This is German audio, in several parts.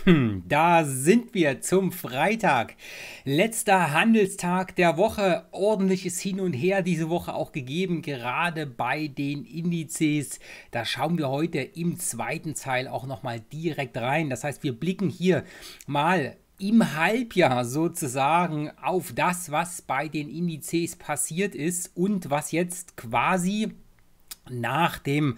Da sind wir zum Freitag. Letzter Handelstag der Woche. Ordentliches Hin und Her diese Woche auch gegeben, gerade bei den Indizes. Da schauen wir heute im zweiten Teil auch nochmal direkt rein. Das heißt, wir blicken hier mal im Halbjahr sozusagen auf das, was bei den Indizes passiert ist und was jetzt quasi nach dem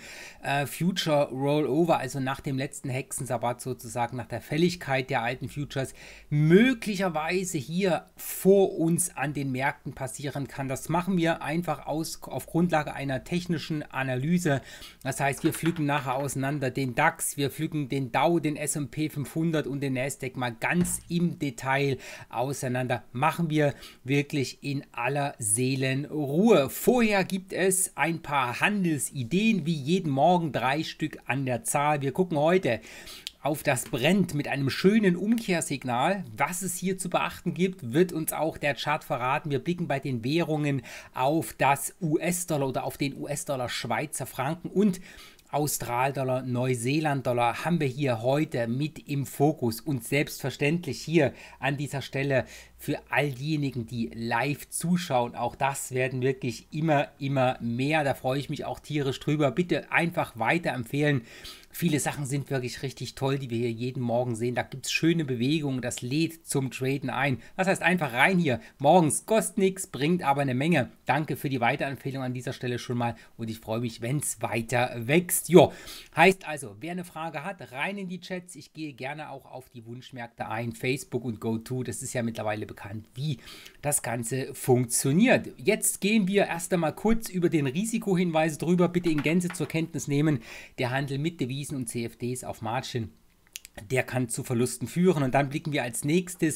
Future Rollover, also nach dem letzten Hexensabbat sozusagen, nach der Fälligkeit der alten Futures, möglicherweise hier vor uns an den Märkten passieren kann. Das machen wir einfach auf Grundlage einer technischen Analyse. Das heißt, wir pflücken nachher auseinander den DAX, wir pflücken den Dow, den S&P 500 und den Nasdaq mal ganz im Detail auseinander. Machen wir wirklich in aller Seelenruhe. Vorher gibt es ein paar Handelsideen, wie jeden Morgen 3 Stück an der Zahl. Wir gucken heute auf das Brent mit einem schönen Umkehrsignal. Was es hier zu beachten gibt, wird uns auch der Chart verraten. Wir blicken bei den Währungen auf das US-Dollar oder auf den US-Dollar Schweizer Franken und Australdollar, Neuseeland-Dollar haben wir hier heute mit im Fokus und selbstverständlich hier an dieser Stelle für all diejenigen, die live zuschauen, auch das werden wirklich immer mehr. Da freue ich mich auch tierisch drüber. Bitte einfach weiterempfehlen. Viele Sachen sind wirklich richtig toll, die wir hier jeden Morgen sehen. Da gibt es schöne Bewegungen, das lädt zum Traden ein. Das heißt, einfach rein hier. Morgens kostet nichts, bringt aber eine Menge. Danke für die Weiterempfehlung an dieser Stelle schon mal und ich freue mich, wenn es weiter wächst. Jo, heißt also, wer eine Frage hat, rein in die Chats. Ich gehe gerne auch auf die Wunschmärkte ein, Facebook und GoTo. Das ist ja mittlerweile bekannt, wie das Ganze funktioniert. Jetzt gehen wir erst einmal kurz über den Risikohinweise drüber. Bitte in Gänze zur Kenntnis nehmen. Der Handel mit Devisen und CFDs auf Margin, der kann zu Verlusten führen. Und dann blicken wir als nächstes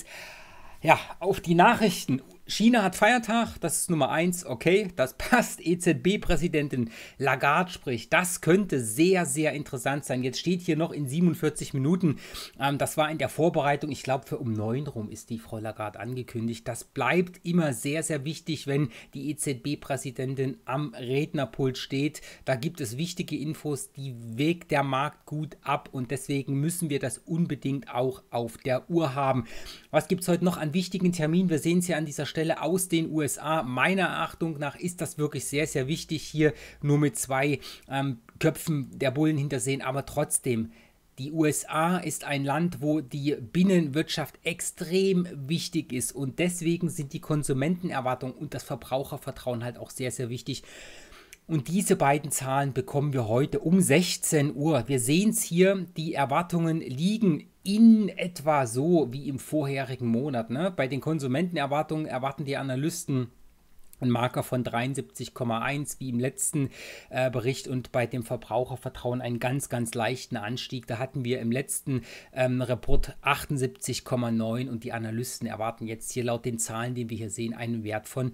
auf die Nachrichten. China hat Feiertag, das ist Nummer 1, okay, das passt. EZB-Präsidentin Lagarde spricht, das könnte sehr, sehr interessant sein. Jetzt steht hier noch in 47 Minuten, das war in der Vorbereitung, ich glaube für um 9 rum ist die Frau Lagarde angekündigt. Das bleibt immer sehr, sehr wichtig, wenn die EZB-Präsidentin am Rednerpult steht. Da gibt es wichtige Infos, die wägt der Markt gut ab und deswegen müssen wir das unbedingt auch auf der Uhr haben. Was gibt es heute noch an wichtigen Terminen? Wir sehen es hier an dieser Stelle aus den USA. Meiner Achtung nach ist das wirklich sehr, sehr wichtig, hier nur mit 2 Köpfen der Bullen hintersehen, aber trotzdem, die USA ist ein Land, wo die Binnenwirtschaft extrem wichtig ist und deswegen sind die Konsumentenerwartungen und das Verbrauchervertrauen halt auch sehr, sehr wichtig. Und diese beiden Zahlen bekommen wir heute um 16 Uhr. Wir sehen es hier, die Erwartungen liegen in etwa so wie im vorherigen Monat. Ne? Bei den Konsumentenerwartungen erwarten die Analysten ein Marker von 73,1 wie im letzten Bericht und bei dem Verbrauchervertrauen einen ganz, ganz leichten Anstieg. Da hatten wir im letzten Report 78,9 und die Analysten erwarten jetzt hier laut den Zahlen, die wir hier sehen, einen Wert von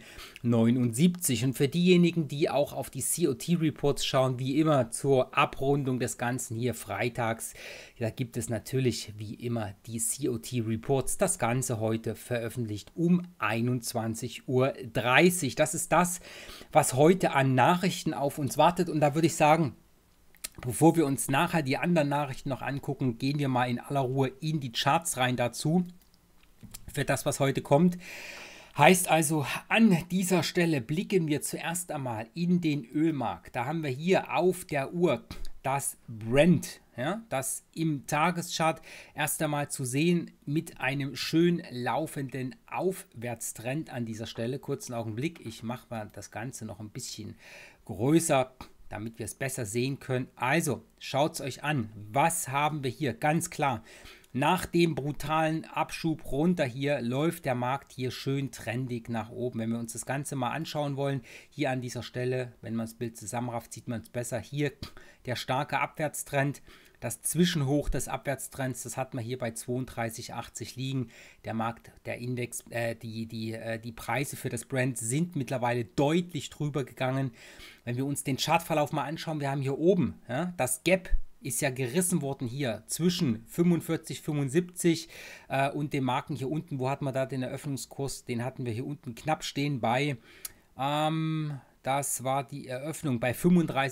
79. Und für diejenigen, die auch auf die COT-Reports schauen, wie immer zur Abrundung des Ganzen hier freitags, da gibt es natürlich wie immer die COT-Reports. Das Ganze heute veröffentlicht um 21:30 Uhr. Das ist das, was heute an Nachrichten auf uns wartet. Und da würde ich sagen, bevor wir uns nachher die anderen Nachrichten noch angucken, gehen wir mal in aller Ruhe in die Charts rein dazu. Für das, was heute kommt. Heißt also, an dieser Stelle blicken wir zuerst einmal in den Ölmarkt. Da haben wir hier auf der Uhr das Brent, das im Tageschart erst einmal zu sehen mit einem schön laufenden Aufwärtstrend an dieser Stelle. Kurzen Augenblick, ich mache mal das Ganze noch ein bisschen größer, damit wir es besser sehen können. Also, schaut es euch an, was haben wir hier? Ganz klar, nach dem brutalen Abschub runter hier läuft der Markt hier schön trendig nach oben. Wenn wir uns das Ganze mal anschauen wollen, hier an dieser Stelle, wenn man das Bild zusammenrafft, sieht man es besser. Hier der starke Abwärtstrend, das Zwischenhoch des Abwärtstrends, das hat man hier bei 32,80 liegen. Der Markt, der Index, die Preise für das Brent sind mittlerweile deutlich drüber gegangen. Wenn wir uns den Chartverlauf mal anschauen, wir haben hier oben das Gap, ist ja gerissen worden hier zwischen 45, 75 und dem Marken hier unten. Wo hatten wir da den Eröffnungskurs? Den hatten wir hier unten knapp stehen bei, das war die Eröffnung bei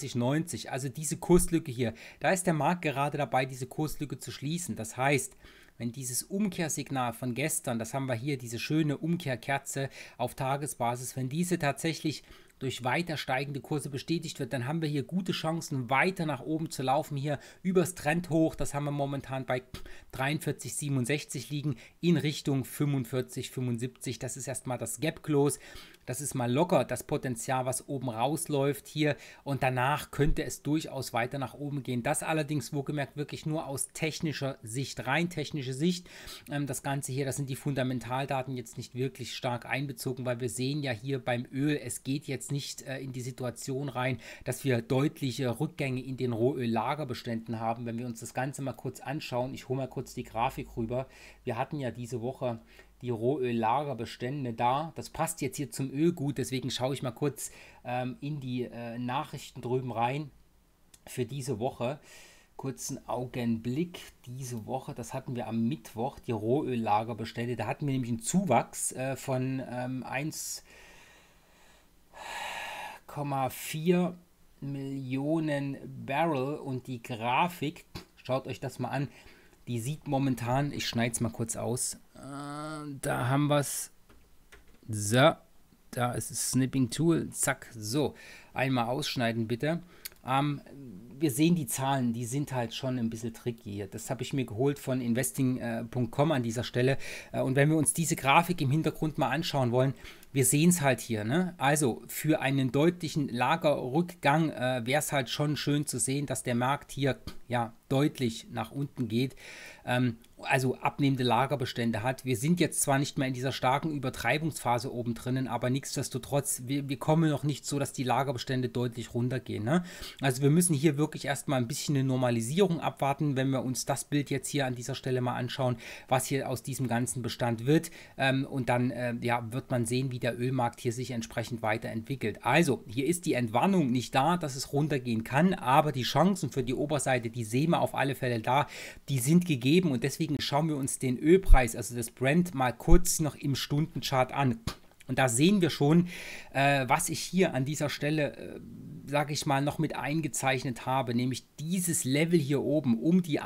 35,90. Also diese Kurslücke hier, da ist der Markt gerade dabei, diese Kurslücke zu schließen. Das heißt, wenn dieses Umkehrsignal von gestern, das haben wir hier, diese schöne Umkehrkerze auf Tagesbasis, wenn diese tatsächlich durch weiter steigende Kurse bestätigt wird, dann haben wir hier gute Chancen, weiter nach oben zu laufen, hier übers Trendhoch, das haben wir momentan bei 43,67 liegen, in Richtung 45,75. Das ist erstmal das Gap Close. Das ist mal locker das Potenzial, was oben rausläuft hier, und danach könnte es durchaus weiter nach oben gehen. Das allerdings wohlgemerkt wirklich nur aus technischer Sicht, rein technische Sicht. Das Ganze hier, das sind die Fundamentaldaten jetzt nicht wirklich stark einbezogen, weil wir sehen ja hier beim Öl, es geht jetzt nicht in die Situation rein, dass wir deutliche Rückgänge in den Rohöl-Lagerbeständen haben. Wenn wir uns das Ganze mal kurz anschauen, ich hole mal kurz die Grafik rüber. Wir hatten ja diese Woche die Rohöl-Lagerbestände da. Das passt jetzt hier zum Öl gut, deswegen schaue ich mal kurz in die Nachrichten drüben rein für diese Woche. Kurzen Augenblick, diese Woche, das hatten wir am Mittwoch, die Rohöl-Lagerbestände. Da hatten wir nämlich einen Zuwachs von 1,4 Millionen Barrel, und die Grafik, schaut euch das mal an, die sieht momentan, ich schneide es mal kurz aus, da haben wir es, so, da ist das Snipping Tool, zack, so, einmal ausschneiden bitte. Wir sehen die Zahlen, die sind halt schon ein bisschen tricky. Das habe ich mir geholt von investing.com an dieser Stelle. Und wenn wir uns diese Grafik im Hintergrund mal anschauen wollen, wir sehen es halt hier, ne? Also für einen deutlichen Lagerrückgang wäre es halt schon schön zu sehen, dass der Markt hier ja deutlich nach unten geht. Also abnehmende Lagerbestände hat. Wir sind jetzt zwar nicht mehr in dieser starken Übertreibungsphase oben drinnen, aber nichtsdestotrotz, wir kommen noch nicht so, dass die Lagerbestände deutlich runtergehen. Ne? Also wir müssen hier wirklich erstmal ein bisschen eine Normalisierung abwarten, wenn wir uns das Bild jetzt hier an dieser Stelle mal anschauen, was hier aus diesem ganzen Bestand wird. Und dann ja, wird man sehen, wie der Ölmarkt hier sich entsprechend weiterentwickelt. Also hier ist die Entwarnung nicht da, dass es runtergehen kann, aber die Chancen für die Oberseite, die sehen wir auf alle Fälle da, die sind gegeben, und deswegen schauen wir uns den Ölpreis, also das Brent, mal kurz noch im Stundenchart an. Und da sehen wir schon, was ich hier an dieser Stelle, sage ich mal, noch mit eingezeichnet habe, nämlich dieses Level hier oben um die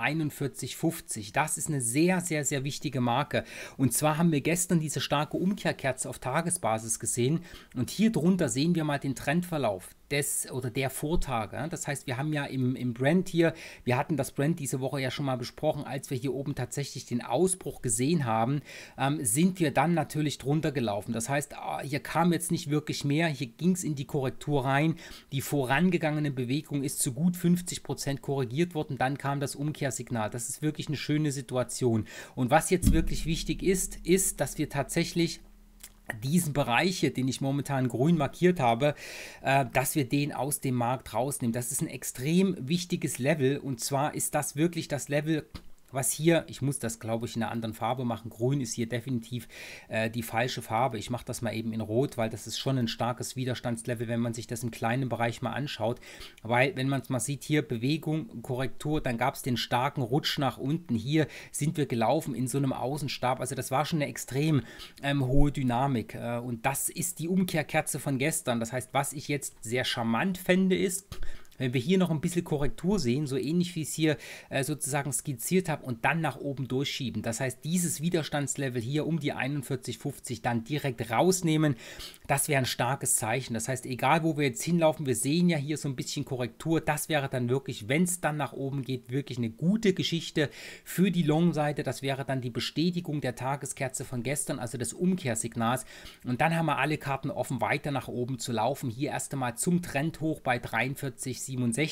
41,50. Das ist eine sehr, sehr, sehr wichtige Marke. Und zwar haben wir gestern diese starke Umkehrkerze auf Tagesbasis gesehen, und hier drunter sehen wir mal den Trendverlauf des oder der Vortage. Das heißt, wir haben ja im Brent hier, wir hatten das Brent diese Woche ja schon mal besprochen, als wir hier oben tatsächlich den Ausbruch gesehen haben, sind wir dann natürlich drunter gelaufen. Das heißt, hier kam jetzt nicht wirklich mehr, hier ging es in die Korrektur rein. Die vorangegangene Bewegung ist zu gut 50% korrigiert worden, dann kam das Umkehrsignal. Das ist wirklich eine schöne Situation. Und was jetzt wirklich wichtig ist, ist, dass wir tatsächlich diesen Bereich hier, den ich momentan grün markiert habe, dass wir den aus dem Markt rausnehmen. Das ist ein extrem wichtiges Level, und zwar ist das wirklich das Level, was hier, ich muss das, glaube ich, in einer anderen Farbe machen. Grün ist hier definitiv die falsche Farbe. Ich mache das mal eben in Rot, weil das ist schon ein starkes Widerstandslevel, wenn man sich das im kleinen Bereich mal anschaut. Weil, wenn man es mal sieht, hier Bewegung, Korrektur, dann gab es den starken Rutsch nach unten. Hier sind wir gelaufen in so einem Außenstab. Also das war schon eine extrem hohe Dynamik. Und das ist die Umkehrkerze von gestern. Das heißt, was ich jetzt sehr charmant fände, ist, wenn wir hier noch ein bisschen Korrektur sehen, so ähnlich wie ich es hier sozusagen skizziert habe, und dann nach oben durchschieben. Das heißt, dieses Widerstandslevel hier um die 41,50 dann direkt rausnehmen, das wäre ein starkes Zeichen. Das heißt, egal wo wir jetzt hinlaufen, wir sehen ja hier so ein bisschen Korrektur, das wäre dann wirklich, wenn es dann nach oben geht, wirklich eine gute Geschichte für die Long-Seite. Das wäre dann die Bestätigung der Tageskerze von gestern, also des Umkehrsignals. Und dann haben wir alle Karten offen, weiter nach oben zu laufen. Hier erst einmal zum Trendhoch bei 43,67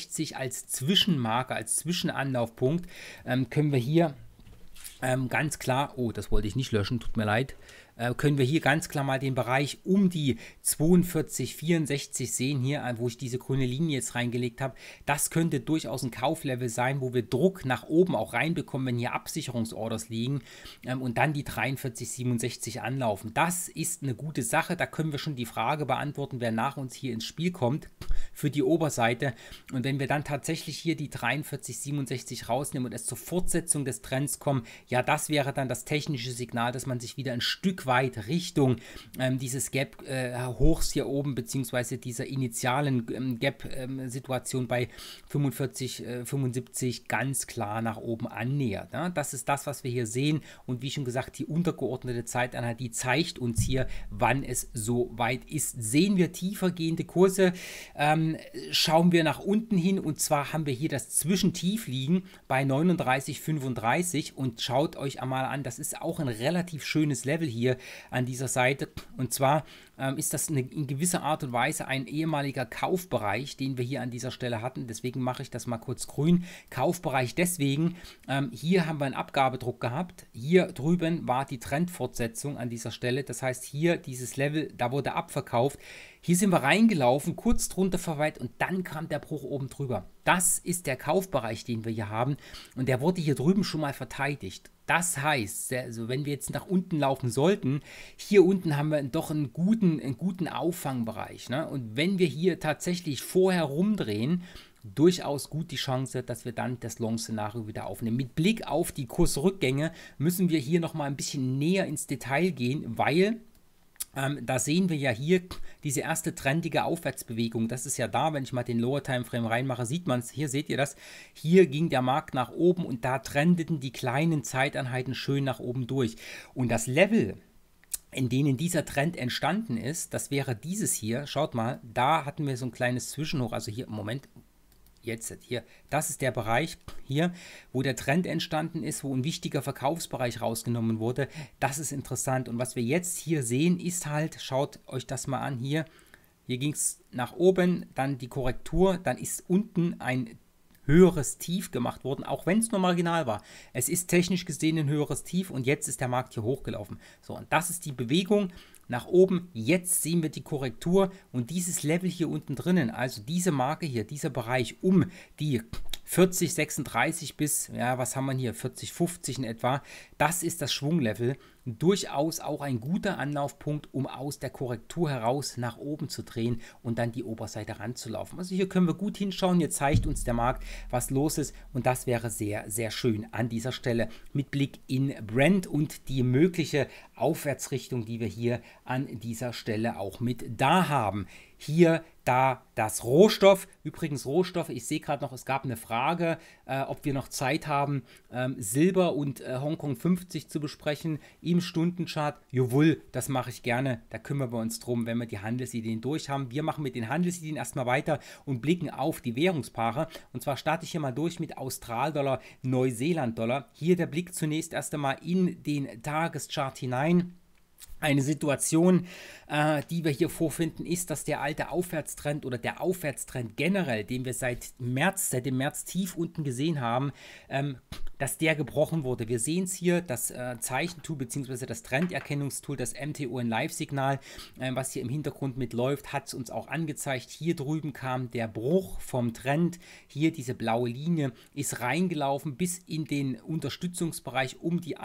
als Zwischenmarke, als Zwischenanlaufpunkt, können wir hier ganz klar, oh, das wollte ich nicht löschen, tut mir leid, können wir hier ganz klar mal den Bereich um die 42,64 sehen hier, wo ich diese grüne Linie jetzt reingelegt habe. Das könnte durchaus ein Kauflevel sein, wo wir Druck nach oben auch reinbekommen, wenn hier Absicherungsorders liegen, und dann die 43,67 anlaufen. Das ist eine gute Sache, da können wir schon die Frage beantworten, wer nach uns hier ins Spiel kommt für die Oberseite. Und wenn wir dann tatsächlich hier die 43,67 rausnehmen und es zur Fortsetzung des Trends kommen, ja, das wäre dann das technische Signal, dass man sich wieder ein Stück Stück weit Richtung dieses Gap Hochs hier oben, beziehungsweise dieser initialen Gap-Situation bei 45, 75 ganz klar nach oben annähert. Ne? Das ist das, was wir hier sehen, und wie schon gesagt, die untergeordnete Zeiteinheit, die zeigt uns hier, wann es so weit ist. Sehen wir tiefer gehende Kurse, schauen wir nach unten hin, und zwar haben wir hier das Zwischentief liegen bei 39,35, und schaut euch einmal an, das ist auch ein relativ schönes Level hier an dieser Seite, und zwar ist das in gewisser Art und Weise ein ehemaliger Kaufbereich, den wir hier an dieser Stelle hatten. Deswegen mache ich das mal kurz grün. Kaufbereich deswegen, hier haben wir einen Abgabedruck gehabt. Hier drüben war die Trendfortsetzung an dieser Stelle. Das heißt, hier dieses Level, da wurde abverkauft. Hier sind wir reingelaufen, kurz drunter verweilt, und dann kam der Bruch oben drüber. Das ist der Kaufbereich, den wir hier haben, und der wurde hier drüben schon mal verteidigt. Das heißt, also wenn wir jetzt nach unten laufen sollten, hier unten haben wir doch einen guten Auffangbereich. Ne? Und wenn wir hier tatsächlich vorher rumdrehen, durchaus gut die Chance, dass wir dann das Long-Szenario wieder aufnehmen. Mit Blick auf die Kursrückgänge müssen wir hier nochmal ein bisschen näher ins Detail gehen, weil da sehen wir ja hier diese erste trendige Aufwärtsbewegung. Das ist ja da, wenn ich mal den Lower Timeframe reinmache, sieht man es. Hier seht ihr das. Hier ging der Markt nach oben, und da trendeten die kleinen Zeiteinheiten schön nach oben durch. Und das Level, in denen dieser Trend entstanden ist, das wäre dieses hier. Schaut mal, da hatten wir so ein kleines Zwischenhoch. Also hier, Moment, jetzt hier, das ist der Bereich hier, wo der Trend entstanden ist, wo ein wichtiger Verkaufsbereich rausgenommen wurde. Das ist interessant, und was wir jetzt hier sehen, ist halt, schaut euch das mal an hier ging es nach oben, dann die Korrektur, dann ist unten ein höheres Tief gemacht worden, auch wenn es nur marginal war. Es ist technisch gesehen ein höheres Tief, und jetzt ist der Markt hier hochgelaufen. So, und das ist die Bewegung nach oben. Jetzt sehen wir die Korrektur, und dieses Level hier unten drinnen, also diese Marke hier, dieser Bereich um die 40,36 bis, ja, was haben wir hier, 40,50 in etwa, das ist das Schwunglevel. Durchaus auch ein guter Anlaufpunkt, um aus der Korrektur heraus nach oben zu drehen und dann die Oberseite ranzulaufen. Also hier können wir gut hinschauen, hier zeigt uns der Markt, was los ist, und das wäre sehr, sehr schön an dieser Stelle mit Blick in Brent und die mögliche Aufwärtsrichtung, die wir hier an dieser Stelle auch mit da haben. Hier da das Rohstoff, übrigens Rohstoffe, ich sehe gerade noch, es gab eine Frage, ob wir noch Zeit haben, Silber und Hongkong 50 zu besprechen im Stundenchart. Jawohl, das mache ich gerne, da kümmern wir uns drum, wenn wir die Handelsideen durch haben. Wir machen mit den Handelsideen erstmal weiter und blicken auf die Währungspaare, und zwar starte ich hier mal durch mit Australdollar, Neuseelanddollar. Hier der Blick zunächst erst einmal in den Tageschart hinein. Eine Situation, die wir hier vorfinden, ist, dass der alte Aufwärtstrend oder der Aufwärtstrend generell, den wir seit dem März tief unten gesehen haben, dass der gebrochen wurde. Wir sehen es hier, das Zeichentool bzw. das Trenderkennungstool, das MTON Live-Signal, was hier im Hintergrund mitläuft, hat es uns auch angezeigt. Hier drüben kam der Bruch vom Trend. Hier diese blaue Linie ist reingelaufen bis in den Unterstützungsbereich um die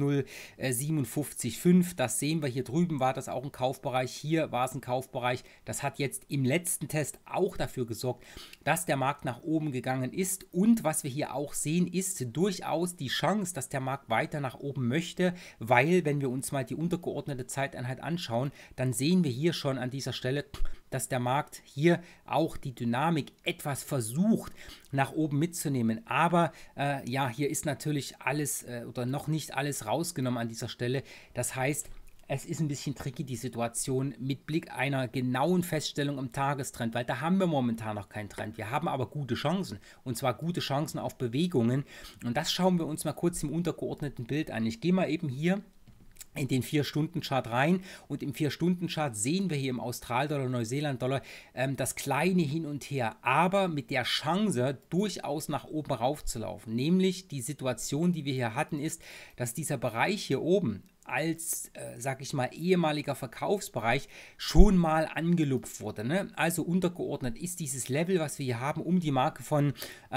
1,057,5. Das sehen wir hier drüben, war das auch ein Kaufbereich. Hier war es ein Kaufbereich. Das hat jetzt im letzten Test auch dafür gesorgt, dass der Markt nach oben gegangen ist. Und was wir hier auch sehen, ist durchaus die Chance, dass der Markt weiter nach oben möchte, weil, wenn wir uns mal die untergeordnete Zeiteinheit anschauen, dann sehen wir hier schon an dieser Stelle, dass der Markt hier auch die Dynamik etwas versucht nach oben mitzunehmen. Aber ja, hier ist natürlich alles oder noch nicht alles rausgenommen an dieser Stelle. Das heißt, es ist ein bisschen tricky, die Situation mit Blick einer genauen Feststellung im Tagestrend, weil da haben wir momentan noch keinen Trend. Wir haben aber gute Chancen, und zwar gute Chancen auf Bewegungen, und das schauen wir uns mal kurz im untergeordneten Bild an. Ich gehe mal eben hier in den 4-Stunden-Chart rein, und im 4-Stunden-Chart sehen wir hier im Australdollar, Neuseelanddollar das kleine Hin und Her, aber mit der Chance durchaus nach oben raufzulaufen. Nämlich die Situation, die wir hier hatten, ist, dass dieser Bereich hier oben als, sag ich mal, ehemaliger Verkaufsbereich schon mal angelupft wurde. Ne? Also untergeordnet ist dieses Level, was wir hier haben, um die Marke von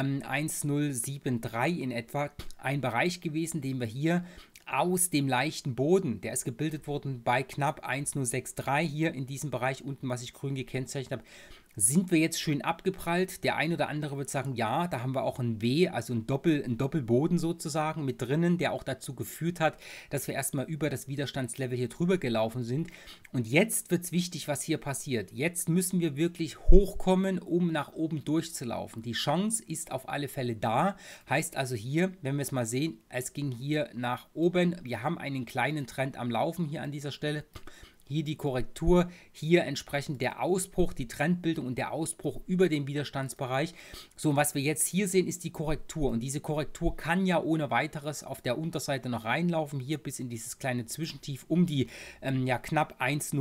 1,073 in etwa, ein Bereich gewesen, den wir hier aus dem leichten Boden, der ist gebildet worden bei knapp 1,063 hier in diesem Bereich unten, was ich grün gekennzeichnet habe, Sind wir jetzt schön abgeprallt? Der ein oder andere wird sagen, ja, da haben wir auch ein W, also ein Doppelboden sozusagen mit drinnen, der auch dazu geführt hat, dass wir erstmal über das Widerstandslevel hier drüber gelaufen sind. Und jetzt wird es wichtig, was hier passiert. Jetzt müssen wir wirklich hochkommen, um nach oben durchzulaufen. Die Chance ist auf alle Fälle da. Heißt also hier, wenn wir es mal sehen, es ging hier nach oben. Wir haben einen kleinen Trend am Laufen hier an dieser Stelle. Hier die Korrektur, hier entsprechend der Ausbruch, die Trendbildung und der Ausbruch über den Widerstandsbereich. So, und was wir jetzt hier sehen, ist die Korrektur. Und diese Korrektur kann ja ohne weiteres auf der Unterseite noch reinlaufen, hier bis in dieses kleine Zwischentief um die ja, knapp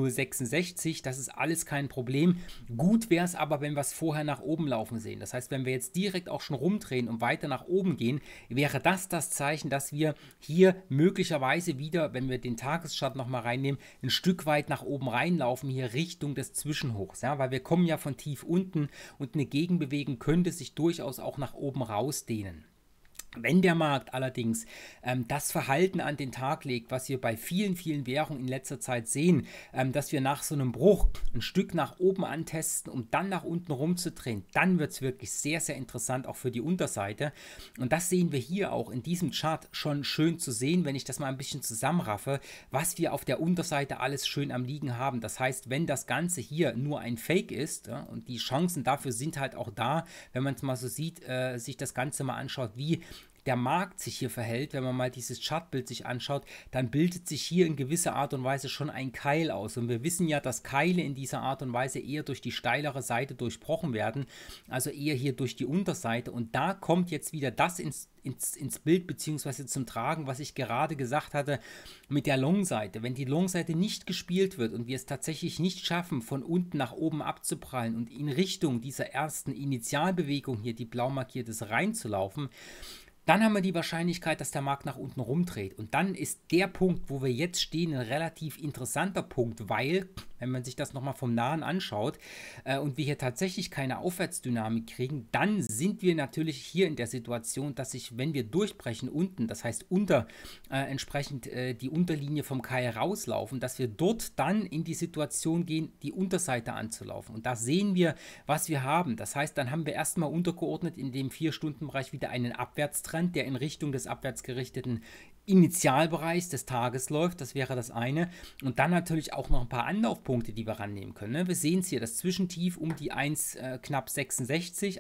1,066. Das ist alles kein Problem. Gut wäre es aber, wenn wir es vorher nach oben laufen sehen. Das heißt, wenn wir jetzt direkt auch schon rumdrehen und weiter nach oben gehen, wäre das das Zeichen, dass wir hier möglicherweise wieder, wenn wir den Tageschart nochmal reinnehmen, ein Stück weit nach oben reinlaufen, hier Richtung des Zwischenhochs, ja, weil wir kommen ja von tief unten und eine Gegenbewegung könnte sich durchaus auch nach oben rausdehnen. Wenn der Markt allerdings das Verhalten an den Tag legt, was wir bei vielen, vielen Währungen in letzter Zeit sehen, dass wir nach so einem Bruch ein Stück nach oben antesten, um dann nach unten rumzudrehen, dann wird es wirklich sehr, sehr interessant, auch für die Unterseite. Und das sehen wir hier auch in diesem Chart schon schön zu sehen, wenn ich das mal ein bisschen zusammenraffe, was wir auf der Unterseite alles schön am Liegen haben. Das heißt, wenn das Ganze hier nur ein Fake ist, ja, und die Chancen dafür sind halt auch da, wenn man es mal so sieht, sich das Ganze mal anschaut, wie der Markt sich hier verhält, wenn man mal dieses Chartbild sich anschaut, dann bildet sich hier in gewisser Art und Weise schon ein Keil aus. Und wir wissen ja, dass Keile in dieser Art und Weise eher durch die steilere Seite durchbrochen werden, also eher hier durch die Unterseite. Und da kommt jetzt wieder das ins Bild bzw. zum Tragen, was ich gerade gesagt hatte mit der Long-Seite. Wenn die Long-Seite nicht gespielt wird und wir es tatsächlich nicht schaffen, von unten nach oben abzuprallen und in Richtung dieser ersten Initialbewegung hier, die blau markiert ist, reinzulaufen, dann haben wir die Wahrscheinlichkeit, dass der Markt nach unten rumdreht. Und dann ist der Punkt, wo wir jetzt stehen, ein relativ interessanter Punkt, weil, wenn man sich das nochmal vom Nahen anschaut und wir hier tatsächlich keine Aufwärtsdynamik kriegen, dann sind wir natürlich hier in der Situation, dass sich, wenn wir durchbrechen unten, das heißt unter entsprechend die Unterlinie vom Keil rauslaufen, dass wir dort dann in die Situation gehen, die Unterseite anzulaufen. Und da sehen wir, was wir haben. Das heißt, dann haben wir erstmal untergeordnet in dem 4-Stunden-Bereich wieder einen Abwärtstrend, der in Richtung des abwärtsgerichteten Initialbereichs des Tages läuft, das wäre das eine. Und dann natürlich auch noch ein paar Anlaufpunkte, die wir rannehmen können. Ne? Wir sehen es hier, das Zwischentief um die 1 knapp 66,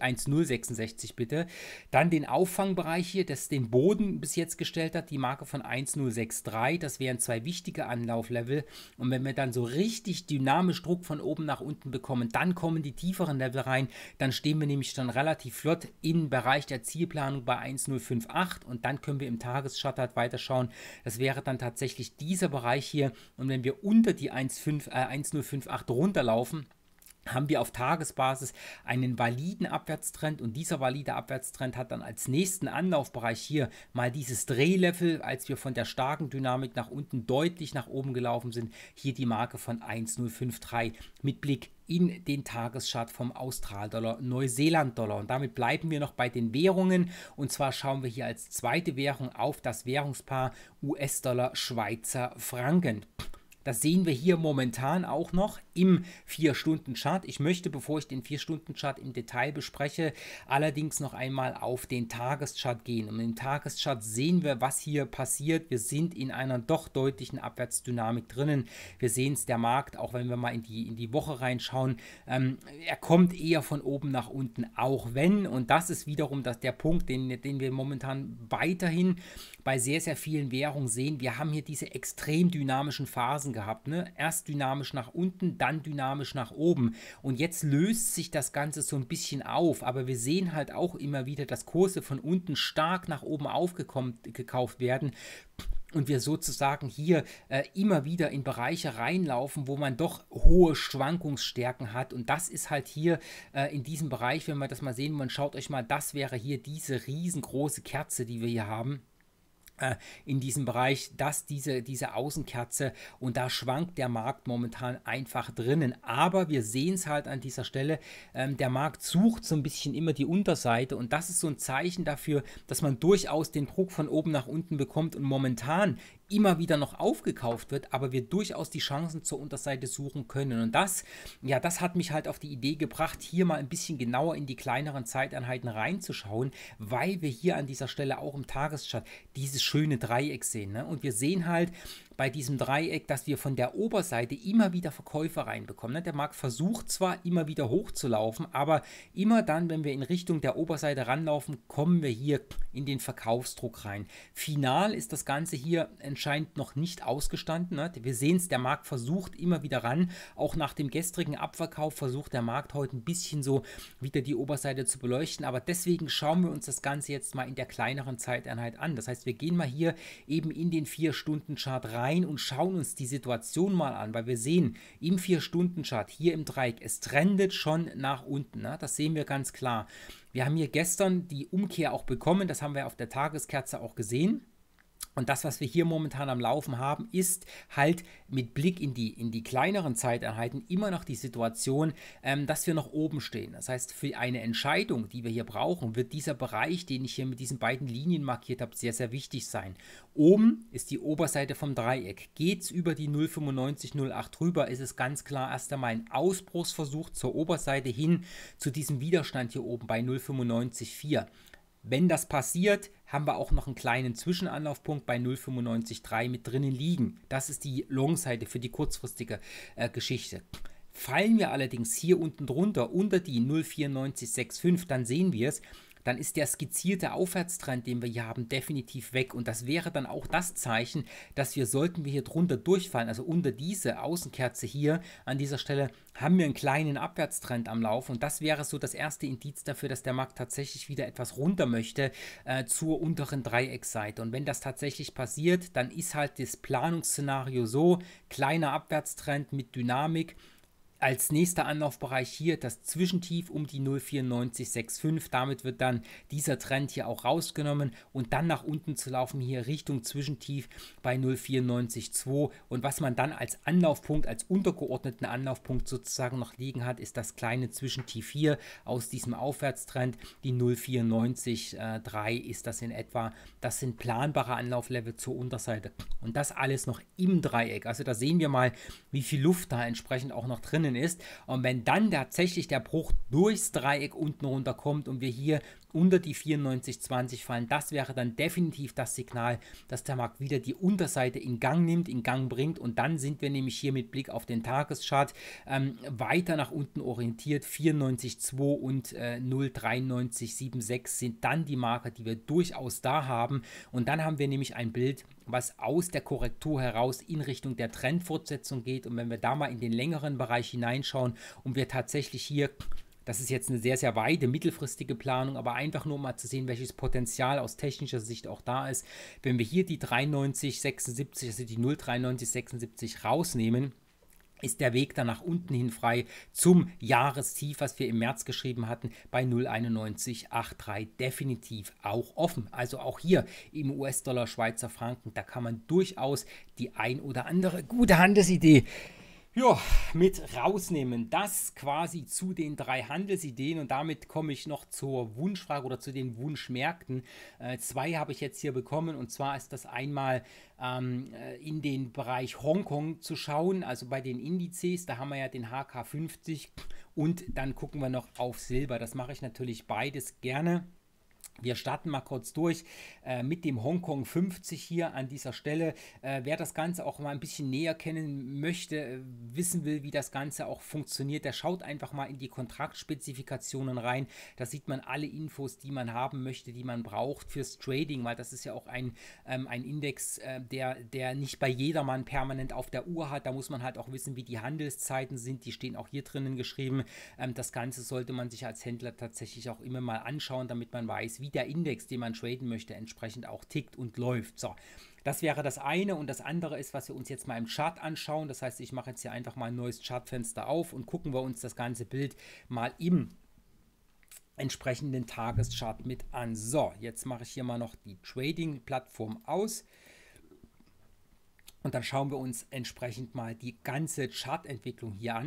1,066 bitte. Dann den Auffangbereich hier, das den Boden bis jetzt gestellt hat, die Marke von 1,063. Das wären zwei wichtige Anlauflevel. Und wenn wir dann so richtig dynamisch Druck von oben nach unten bekommen, dann kommen die tieferen Level rein. Dann stehen wir nämlich dann relativ flott im Bereich der Zielplanung bei 1,058 und dann können wir im Tageschart halt weiter schauen. Das wäre dann tatsächlich dieser Bereich hier. Und wenn wir unter die 1,058 runterlaufen, haben wir auf Tagesbasis einen validen Abwärtstrend und dieser valide Abwärtstrend hat dann als nächsten Anlaufbereich hier mal dieses Drehlevel, als wir von der starken Dynamik nach unten deutlich nach oben gelaufen sind, hier die Marke von 1,053 mit Blick in den Tageschart vom Australdollar, Neuseelanddollar. Und damit bleiben wir noch bei den Währungen. Und zwar schauen wir hier als zweite Währung auf das Währungspaar US-Dollar, Schweizer Franken. Das sehen wir hier momentan auch noch im 4-Stunden-Chart. Ich möchte, bevor ich den 4-Stunden-Chart im Detail bespreche, allerdings noch einmal auf den Tageschart gehen. Und im Tageschart sehen wir, was hier passiert. Wir sind in einer doch deutlichen Abwärtsdynamik drinnen. Wir sehen es, der Markt, auch wenn wir mal in die Woche reinschauen, er kommt eher von oben nach unten, auch wenn, und das ist wiederum der Punkt, den wir momentan weiterhin bei sehr, sehr vielen Währungen sehen. Wir haben hier diese extrem dynamischen Phasen gehabt, ne? Erst dynamisch nach unten, dann dynamisch nach oben und jetzt löst sich das Ganze so ein bisschen auf, aber wir sehen halt auch immer wieder, dass Kurse von unten stark nach oben aufgekauft werden und wir sozusagen hier immer wieder in Bereiche reinlaufen, wo man doch hohe Schwankungsstärken hat und das ist halt hier in diesem Bereich, wenn wir das mal sehen, man schaut euch mal, das wäre hier diese riesengroße Kerze, die wir hier haben. In diesem Bereich, diese Außenkerze und da schwankt der Markt momentan einfach drinnen, aber wir sehen es halt an dieser Stelle, der Markt sucht so ein bisschen immer die Unterseite und das ist so ein Zeichen dafür, dass man durchaus den Druck von oben nach unten bekommt und momentan immer wieder noch aufgekauft wird, aber wir durchaus die Chancen zur Unterseite suchen können. Und das, ja, das hat mich halt auf die Idee gebracht, hier mal ein bisschen genauer in die kleineren Zeiteinheiten reinzuschauen, weil wir hier an dieser Stelle auch im Tageschart dieses schöne Dreieck sehen. Ne? Und wir sehen halt bei diesem Dreieck, dass wir von der Oberseite immer wieder Verkäufe reinbekommen. Ne? Der Markt versucht zwar immer wieder hochzulaufen, aber immer dann, wenn wir in Richtung der Oberseite ranlaufen, kommen wir hier in den Verkaufsdruck rein. Final ist das Ganze hier anscheinend noch nicht ausgestanden. Ne? Wir sehen es, der Markt versucht immer wieder ran. Auch nach dem gestrigen Abverkauf versucht der Markt heute ein bisschen so wieder die Oberseite zu beleuchten. Aber deswegen schauen wir uns das Ganze jetzt mal in der kleineren Zeiteinheit an. Das heißt, wir gehen mal hier eben in den 4-Stunden-Chart rein und schauen uns die Situation mal an, weil wir sehen im 4-Stunden-Chart hier im Dreieck, es trendet schon nach unten. Ne? Das sehen wir ganz klar. Wir haben hier gestern die Umkehr auch bekommen, das haben wir auf der Tageskerze auch gesehen. Und das, was wir hier momentan am Laufen haben, ist halt mit Blick in die kleineren Zeiteinheiten immer noch die Situation, dass wir noch oben stehen. Das heißt, für eine Entscheidung, die wir hier brauchen, wird dieser Bereich, den ich hier mit diesen beiden Linien markiert habe, sehr, sehr wichtig sein. Oben ist die Oberseite vom Dreieck. Geht es über die 0,9508 rüber, ist es ganz klar erst einmal ein Ausbruchsversuch zur Oberseite hin zu diesem Widerstand hier oben bei 0,954. Wenn das passiert, haben wir auch noch einen kleinen Zwischenanlaufpunkt bei 0,953 mit drinnen liegen. Das ist die Long-Seite für die kurzfristige Geschichte. Fallen wir allerdings hier unten drunter unter die 0,9465, dann sehen wir es, dann ist der skizzierte Aufwärtstrend, den wir hier haben, definitiv weg. Und das wäre dann auch das Zeichen, dass wir, sollten wir hier drunter durchfallen, also unter diese Außenkerze hier an dieser Stelle, haben wir einen kleinen Abwärtstrend am Lauf. Und das wäre so das erste Indiz dafür, dass der Markt tatsächlich wieder etwas runter möchte zur unteren Dreiecksseite. Und wenn das tatsächlich passiert, dann ist halt das Planungsszenario so, kleiner Abwärtstrend mit Dynamik. Als nächster Anlaufbereich hier das Zwischentief um die 0,9465. Damit wird dann dieser Trend hier auch rausgenommen und dann nach unten zu laufen hier Richtung Zwischentief bei 0,9462. Und was man dann als Anlaufpunkt, als untergeordneten Anlaufpunkt sozusagen noch liegen hat, ist das kleine Zwischentief hier aus diesem Aufwärtstrend. Die 0,9463 ist das in etwa. Das sind planbare Anlauflevel zur Unterseite. Und das alles noch im Dreieck. Also da sehen wir mal, wie viel Luft da entsprechend auch noch drinnen ist. Und wenn dann tatsächlich der Bruch durchs Dreieck unten runter kommt und wir hier unter die 94,20 fallen, das wäre dann definitiv das Signal, dass der Markt wieder die Unterseite in Gang nimmt, in Gang bringt, und dann sind wir nämlich hier mit Blick auf den Tageschart weiter nach unten orientiert. 94,2 und 0,9376 sind dann die Marker, die wir durchaus da haben, und dann haben wir nämlich ein Bild, was aus der Korrektur heraus in Richtung der Trendfortsetzung geht. Und wenn wir da mal in den längeren Bereich hineinschauen und wir tatsächlich hier, das ist jetzt eine sehr, sehr weite, mittelfristige Planung, aber einfach nur mal zu sehen, welches Potenzial aus technischer Sicht auch da ist. Wenn wir hier die 93,76, also die 0,9376 rausnehmen, ist der Weg dann nach unten hin frei zum Jahrestief, was wir im März geschrieben hatten, bei 0,9183 definitiv auch offen. Also auch hier im US-Dollar, Schweizer Franken, da kann man durchaus die ein oder andere gute Handelsidee mit rausnehmen. Das quasi zu den 3 Handelsideen, und damit komme ich noch zur Wunschfrage oder zu den Wunschmärkten. 2 habe ich jetzt hier bekommen, und zwar ist das einmal in den Bereich Hongkong zu schauen, also bei den Indizes, da haben wir ja den HK50, und dann gucken wir noch auf Silber. Das mache ich natürlich beides gerne. Wir starten mal kurz durch mit dem Hongkong 50 hier an dieser Stelle. Wer das Ganze auch mal ein bisschen näher kennen möchte, wissen will, wie das Ganze auch funktioniert, der schaut einfach mal in die Kontraktspezifikationen rein. Da sieht man alle Infos, die man haben möchte, die man braucht fürs Trading, weil das ist ja auch ein Index, der nicht bei jedermann permanent auf der Uhr hat. Da muss man halt auch wissen, wie die Handelszeiten sind. Die stehen auch hier drinnen geschrieben. Das Ganze sollte man sich als Händler tatsächlich auch immer mal anschauen, damit man weiß, wie der Index, den man traden möchte, entsprechend auch tickt und läuft. So, das wäre das eine, und das andere ist, was wir uns jetzt mal im Chart anschauen. Das heißt, ich mache jetzt hier einfach mal ein neues Chartfenster auf und gucken wir uns das ganze Bild mal im entsprechenden Tageschart mit an. So, jetzt mache ich hier mal noch die Trading-Plattform aus. Und dann schauen wir uns entsprechend mal die ganze Chartentwicklung hier an.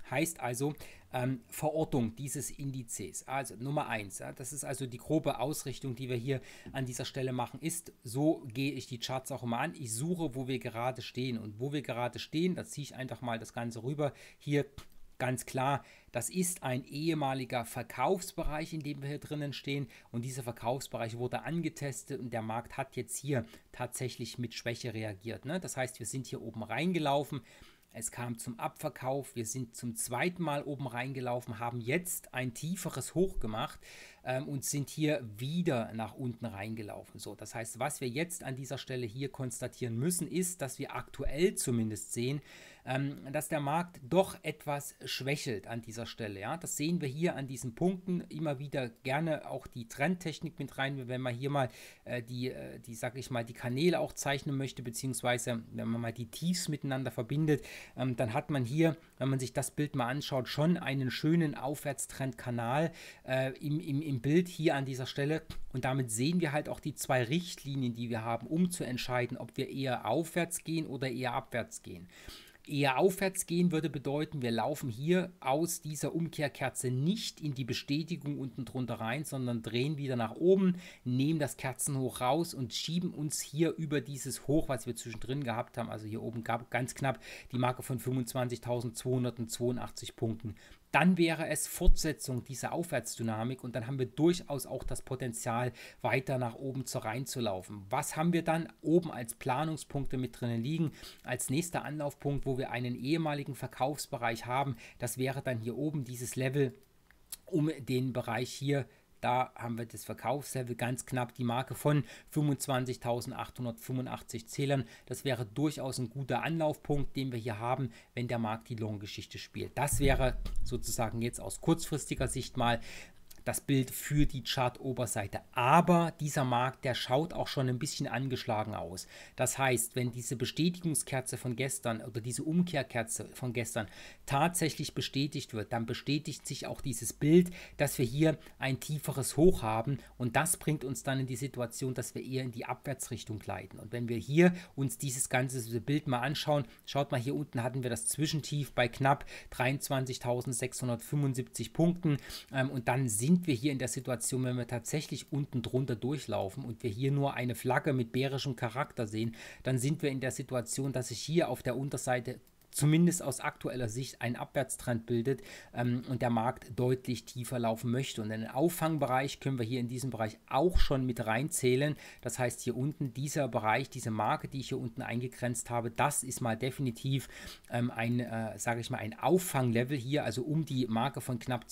heißt also Verortung dieses Indizes. Also Nummer 1, ja, das ist also die grobe Ausrichtung, die wir hier an dieser Stelle machen, ist, so gehe ich die Charts auch immer an. Ich suche, wo wir gerade stehen. Und wo wir gerade stehen, da ziehe ich einfach mal das Ganze rüber. Hier ganz klar, das ist ein ehemaliger Verkaufsbereich, in dem wir hier drinnen stehen. Und dieser Verkaufsbereich wurde angetestet und der Markt hat jetzt hier tatsächlich mit Schwäche reagiert. Ne? Das heißt, wir sind hier oben reingelaufen. Es kam zum Abverkauf, wir sind zum zweiten Mal oben reingelaufen, haben jetzt ein tieferes Hoch gemacht und sind hier wieder nach unten reingelaufen. So, das heißt, was wir jetzt an dieser Stelle hier konstatieren müssen, ist, dass wir aktuell zumindest sehen, dass der Markt doch etwas schwächelt an dieser Stelle. Ja? Das sehen wir hier an diesen Punkten, immer wieder gerne auch die Trendtechnik mit rein, wenn man hier mal sag ich mal, die Kanäle auch zeichnen möchte, beziehungsweise wenn man mal die Tiefs miteinander verbindet, dann hat man hier, wenn man sich das Bild mal anschaut, schon einen schönen Aufwärtstrendkanal im Bild hier an dieser Stelle. Und damit sehen wir halt auch die zwei Richtlinien, die wir haben, um zu entscheiden, ob wir eher aufwärts gehen oder eher abwärts gehen. Eher aufwärts gehen würde bedeuten, wir laufen hier aus dieser Umkehrkerze nicht in die Bestätigung unten drunter rein, sondern drehen wieder nach oben, nehmen das Kerzenhoch raus und schieben uns hier über dieses Hoch, was wir zwischendrin gehabt haben, also hier oben gab ganz knapp die Marke von 25.282 Punkten. Dann wäre es Fortsetzung dieser Aufwärtsdynamik und dann haben wir durchaus auch das Potenzial, weiter nach oben reinzulaufen. Was haben wir dann oben als Planungspunkte mit drinnen liegen? Als nächster Anlaufpunkt, wo wir einen ehemaligen Verkaufsbereich haben, das wäre dann hier oben dieses Level um den Bereich hier. Da haben wir das Verkaufslevel ganz knapp, die Marke von 25.885 Zählern. Das wäre durchaus ein guter Anlaufpunkt, den wir hier haben, wenn der Markt die Long-Geschichte spielt. Das wäre sozusagen jetzt aus kurzfristiger Sicht mal das Bild für die Chart-Oberseite. Aber dieser Markt, der schaut auch schon ein bisschen angeschlagen aus. Das heißt, wenn diese Bestätigungskerze von gestern oder diese Umkehrkerze von gestern tatsächlich bestätigt wird, dann bestätigt sich auch dieses Bild, dass wir hier ein tieferes Hoch haben und das bringt uns dann in die Situation, dass wir eher in die Abwärtsrichtung gleiten. Und wenn wir hier uns dieses ganze Bild mal anschauen, schaut mal, hier unten hatten wir das Zwischentief bei knapp 23.675 Punkten und dann sind wir hier in der Situation, wenn wir tatsächlich unten drunter durchlaufen und wir hier nur eine Flagge mit bärischem Charakter sehen, dann sind wir in der Situation, dass sich hier auf der Unterseite zumindest aus aktueller Sicht ein Abwärtstrend bildet und der Markt deutlich tiefer laufen möchte. Und einen Auffangbereich können wir hier in diesem Bereich auch schon mit reinzählen. Das heißt, hier unten dieser Bereich, diese Marke, die ich hier unten eingegrenzt habe, das ist mal definitiv sage ich mal, ein Auffanglevel hier, also um die Marke von knapp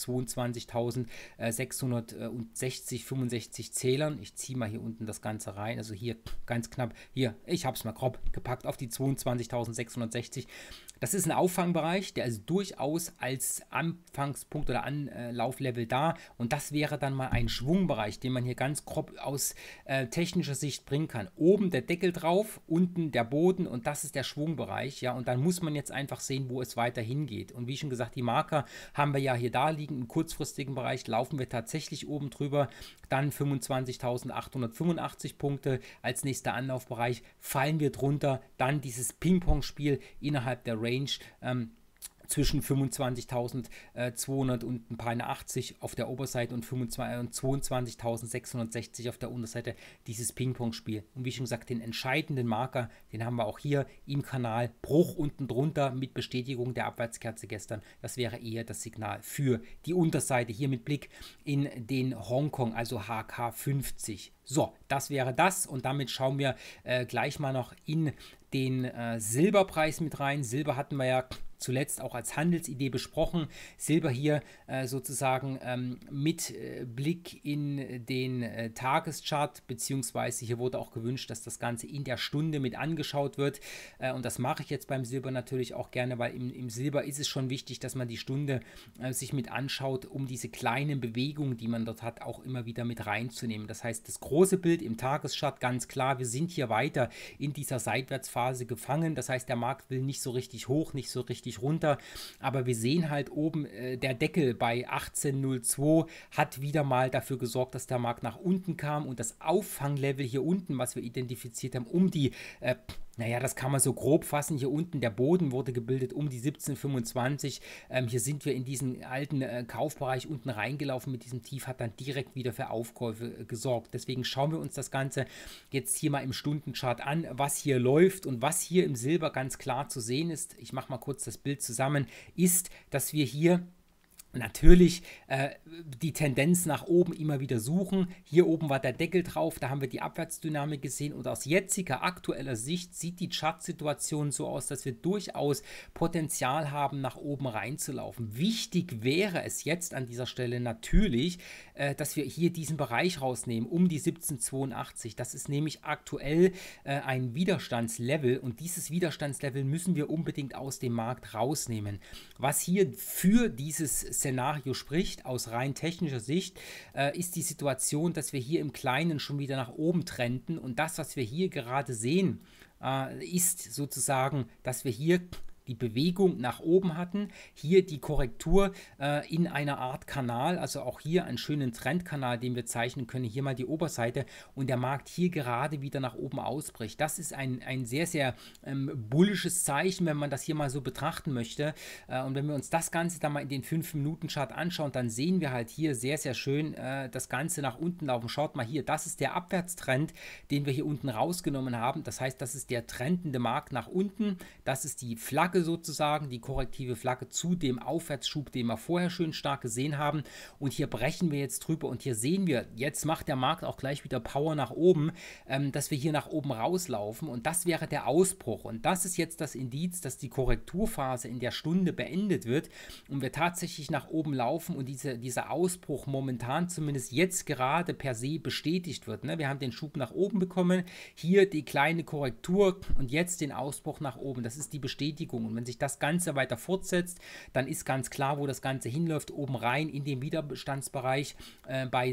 22.660, 65 Zählern. Ich ziehe mal hier unten das Ganze rein, also hier ganz knapp, hier, ich habe es mal grob gepackt auf die 22.660. Das ist ein Auffangbereich, der ist durchaus als Anfangspunkt oder Anlauflevel da und das wäre dann mal ein Schwungbereich, den man hier ganz grob aus technischer Sicht bringen kann. Oben der Deckel drauf, unten der Boden und das ist der Schwungbereich, ja, und dann muss man jetzt einfach sehen, wo es weiter hingeht. Und wie schon gesagt, die Marker haben wir ja hier da liegen, im kurzfristigen Bereich laufen wir tatsächlich oben drüber, dann 25.885 Punkte als nächster Anlaufbereich, fallen wir drunter, dann dieses Ping-Pong-Spiel innerhalb der Range zwischen 25.200 und ein paar 80 auf der Oberseite und 22.660 auf der Unterseite, dieses Ping-Pong-Spiel. Und wie schon gesagt, den entscheidenden Marker, den haben wir auch hier im Kanal. Bruch unten drunter mit Bestätigung der Abwärtskerze gestern. Das wäre eher das Signal für die Unterseite, hier mit Blick in den Hongkong, also HK 50. So, das wäre das und damit schauen wir gleich mal noch in den Silberpreis mit rein. Silber hatten wir ja zuletzt auch als Handelsidee besprochen. Silber hier sozusagen mit Blick in den Tageschart, beziehungsweise hier wurde auch gewünscht, dass das Ganze in der Stunde mit angeschaut wird. Und das mache ich jetzt beim Silber natürlich auch gerne, weil im Silber ist es schon wichtig, dass man die Stunde sich mit anschaut, um diese kleinen Bewegungen, die man dort hat, auch immer wieder mit reinzunehmen. Das heißt, das große Bild im Tageschart, ganz klar, wir sind hier weiter in dieser Seitwärtsphase gefangen. Das heißt, der Markt will nicht so richtig hoch, nicht so richtig runter, aber wir sehen halt oben, der Deckel bei 18,02 hat wieder mal dafür gesorgt, dass der Markt nach unten kam und das Auffanglevel hier unten, was wir identifiziert haben, um die Naja, das kann man so grob fassen. Hier unten, der Boden wurde gebildet um die 17,25. Hier sind wir in diesen alten Kaufbereich unten reingelaufen mit diesem Tief, hat dann direkt wieder für Aufkäufe gesorgt. Deswegen schauen wir uns das Ganze jetzt hier mal im Stundenchart an, was hier läuft und was hier im Silber ganz klar zu sehen ist. Ich mache mal kurz das Bild zusammen, ist, dass wir hier natürlich die Tendenz nach oben immer wieder suchen. Hier oben war der Deckel drauf, da haben wir die Abwärtsdynamik gesehen und aus jetziger aktueller Sicht sieht die Chartsituation so aus, dass wir durchaus Potenzial haben, nach oben reinzulaufen. Wichtig wäre es jetzt an dieser Stelle natürlich, dass wir hier diesen Bereich rausnehmen, um die 1782. Das ist nämlich aktuell ein Widerstandslevel und dieses Widerstandslevel müssen wir unbedingt aus dem Markt rausnehmen. Was hier für dieses Szenario spricht, aus rein technischer Sicht, ist die Situation, dass wir hier im Kleinen schon wieder nach oben trenden und das, was wir hier gerade sehen, ist sozusagen, dass wir hier die Bewegung nach oben hatten, hier die Korrektur in einer Art Kanal, also auch hier einen schönen Trendkanal, den wir zeichnen können, hier mal die Oberseite und der Markt hier gerade wieder nach oben ausbricht. Das ist ein sehr, sehr bullisches Zeichen, wenn man das hier mal so betrachten möchte und wenn wir uns das Ganze dann mal in den 5-Minuten-Chart anschauen, dann sehen wir halt hier sehr, sehr schön das Ganze nach unten laufen. Schaut mal hier, das ist der Abwärtstrend, den wir hier unten rausgenommen haben. Das heißt, das ist der trendende Markt nach unten, das ist die Flagge sozusagen, die korrektive Flagge zu dem Aufwärtsschub, den wir vorher schön stark gesehen haben und hier brechen wir jetzt drüber und hier sehen wir, jetzt macht der Markt auch gleich wieder Power nach oben, dass wir hier nach oben rauslaufen und das wäre der Ausbruch und das ist jetzt das Indiz, dass die Korrekturphase in der Stunde beendet wird und wir tatsächlich nach oben laufen und dieser Ausbruch momentan zumindest jetzt gerade per se bestätigt wird. Ne? Wir haben den Schub nach oben bekommen, hier die kleine Korrektur und jetzt den Ausbruch nach oben, das ist die Bestätigung. Und wenn sich das Ganze weiter fortsetzt, dann ist ganz klar, wo das Ganze hinläuft, oben rein in den Widerstandsbereich bei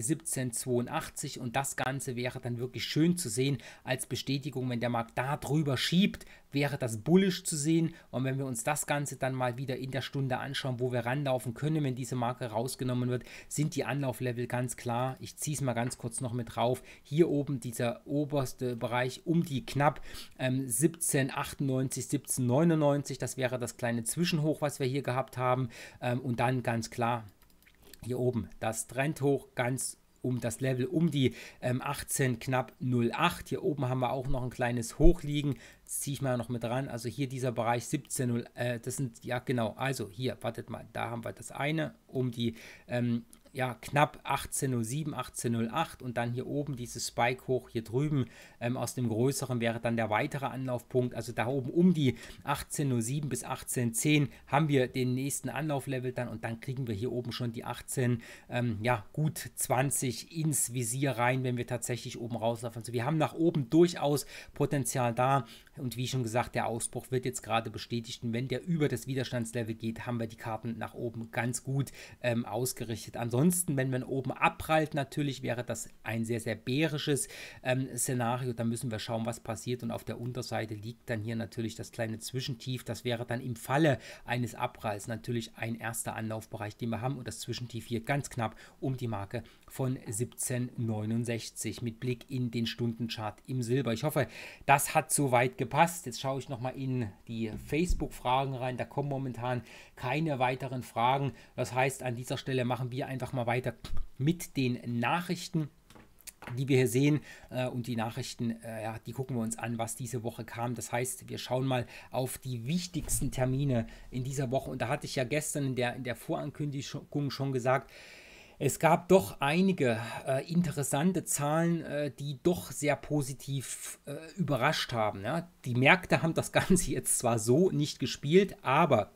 17,82 und das Ganze wäre dann wirklich schön zu sehen als Bestätigung, wenn der Markt da drüber schiebt, wäre das bullisch zu sehen und wenn wir uns das Ganze dann mal wieder in der Stunde anschauen, wo wir ranlaufen können, wenn diese Marke rausgenommen wird, sind die Anlauflevel ganz klar. Ich ziehe es mal ganz kurz noch mit drauf. Hier oben dieser oberste Bereich um die knapp 1798, 1799, das wäre das kleine Zwischenhoch, was wir hier gehabt haben und dann ganz klar hier oben das Trendhoch ganz um das Level um die 18 knapp 08. Hier oben haben wir auch noch ein kleines Hoch liegen. Das ziehe ich mal noch mit dran. Also hier dieser Bereich 17,0, das sind, ja genau, also hier, wartet mal, da haben wir das eine um die ja, knapp 18,07, 18,08 und dann hier oben dieses Spike hoch hier drüben aus dem größeren wäre dann der weitere Anlaufpunkt. Also da oben um die 18,07 bis 18,10 haben wir den nächsten Anlauflevel dann und dann kriegen wir hier oben schon die 18, ja, gut 20 ins Visier rein, wenn wir tatsächlich oben rauslaufen. Also wir haben nach oben durchaus Potenzial da und wie schon gesagt, der Ausbruch wird jetzt gerade bestätigt und wenn der über das Widerstandslevel geht, haben wir die Karten nach oben ganz gut ausgerichtet. Ansonsten, wenn man oben abprallt, natürlich wäre das ein sehr, sehr bärisches Szenario. Da müssen wir schauen, was passiert. Und auf der Unterseite liegt dann hier natürlich das kleine Zwischentief. Das wäre dann im Falle eines Abpralls natürlich ein erster Anlaufbereich, den wir haben. Und das Zwischentief hier ganz knapp um die Marke von 17,69 mit Blick in den Stundenchart im Silber. Ich hoffe, das hat soweit gepasst. Jetzt schaue ich nochmal in die Facebook-Fragen rein. Da kommen momentan keine weiteren Fragen. Das heißt, an dieser Stelle machen wir einfach mal weiter mit den Nachrichten, die wir hier sehen und die Nachrichten, ja, die gucken wir uns an, was diese Woche kam. Das heißt, wir schauen mal auf die wichtigsten Termine in dieser Woche und da hatte ich ja gestern in der Vorankündigung schon gesagt, es gab doch einige interessante Zahlen, die doch sehr positiv überrascht haben. Ja? Die Märkte haben das Ganze jetzt zwar so nicht gespielt, aber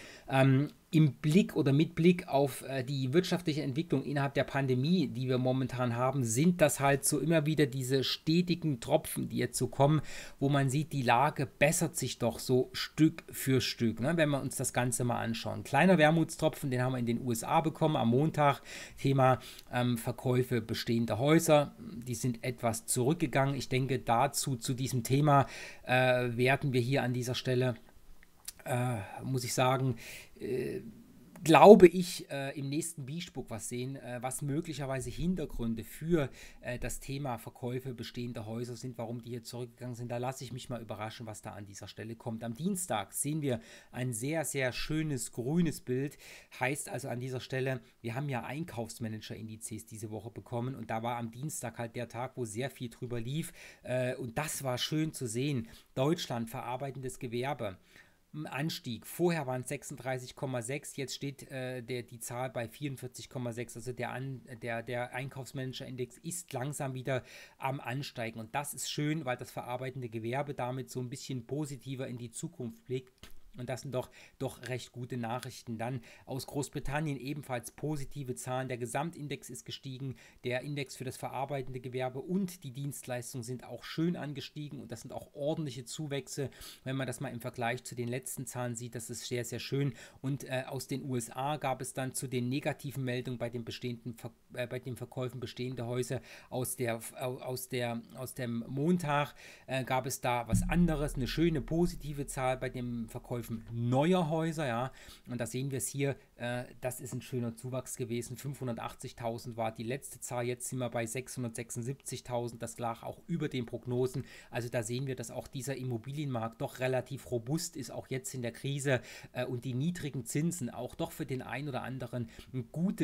im Blick oder mit Blick auf die wirtschaftliche Entwicklung innerhalb der Pandemie, die wir momentan haben, sind das halt so immer wieder diese stetigen Tropfen, die jetzt so kommen, wo man sieht, die Lage bessert sich doch so Stück für Stück, ne, wenn wir uns das Ganze mal anschauen. Kleiner Wermutstropfen, den haben wir in den USA bekommen am Montag, Thema Verkäufe bestehender Häuser, die sind etwas zurückgegangen. Ich denke dazu, zu diesem Thema werden wir hier an dieser Stelle muss ich sagen, glaube ich, im nächsten Biespuck was sehen, was möglicherweise Hintergründe für das Thema Verkäufe bestehender Häuser sind, warum die hier zurückgegangen sind. Da lasse ich mich mal überraschen, was da an dieser Stelle kommt. Am Dienstag sehen wir ein sehr, sehr schönes grünes Bild. Heißt also an dieser Stelle, wir haben ja Einkaufsmanager-Indizes diese Woche bekommen und da war am Dienstag halt der Tag, wo sehr viel drüber lief. Und das war schön zu sehen. Deutschland, verarbeitendes Gewerbe. Anstieg. Vorher waren es 36,6, jetzt steht die Zahl bei 44,6. Also der Einkaufsmanager-Index ist langsam wieder am Ansteigen. Und das ist schön, weil das verarbeitende Gewerbe damit so ein bisschen positiver in die Zukunft blickt. Und das sind doch recht gute Nachrichten. Dann aus Großbritannien ebenfalls positive Zahlen. Der Gesamtindex ist gestiegen, der Index für das verarbeitende Gewerbe und die Dienstleistungen sind auch schön angestiegen und das sind auch ordentliche Zuwächse. Wenn man das mal im Vergleich zu den letzten Zahlen sieht, das ist sehr, sehr schön. Und aus den USA gab es dann zu den negativen Meldungen bei den Verkäufen bestehender Häuser aus dem Montag gab es da was anderes, eine schöne positive Zahl bei den Verkäufen neuer Häuser, ja, und da sehen wir es hier, das ist ein schöner Zuwachs gewesen, 580.000 war die letzte Zahl, jetzt sind wir bei 676.000, das lag auch über den Prognosen, also da sehen wir, dass auch dieser Immobilienmarkt doch relativ robust ist, auch jetzt in der Krise und die niedrigen Zinsen auch doch für den einen oder anderen eine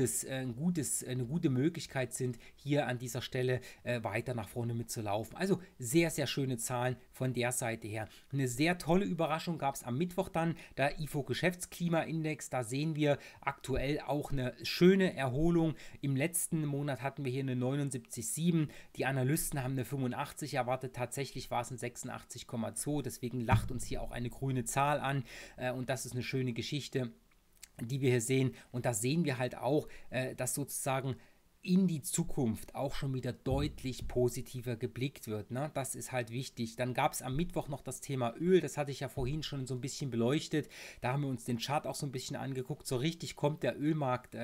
gute Möglichkeit sind, hier an dieser Stelle weiter nach vorne mitzulaufen. Also sehr, sehr schöne Zahlen von der Seite her. Eine sehr tolle Überraschung gab es am Mittwoch dann, der IFO-Geschäftsklimaindex, da sehen wir aktuell auch eine schöne Erholung. Im letzten Monat hatten wir hier eine 79,7, die Analysten haben eine 85 erwartet, tatsächlich war es ein 86,2, deswegen lacht uns hier auch eine grüne Zahl an und das ist eine schöne Geschichte, die wir hier sehen. Und da sehen wir halt auch, dass sozusagen in die Zukunft auch schon wieder deutlich positiver geblickt wird. Ne? Das ist halt wichtig. Dann gab es am Mittwoch noch das Thema Öl, das hatte ich ja vorhin schon so ein bisschen beleuchtet. Da haben wir uns den Chart auch so ein bisschen angeguckt. So richtig kommt der Ölmarkt,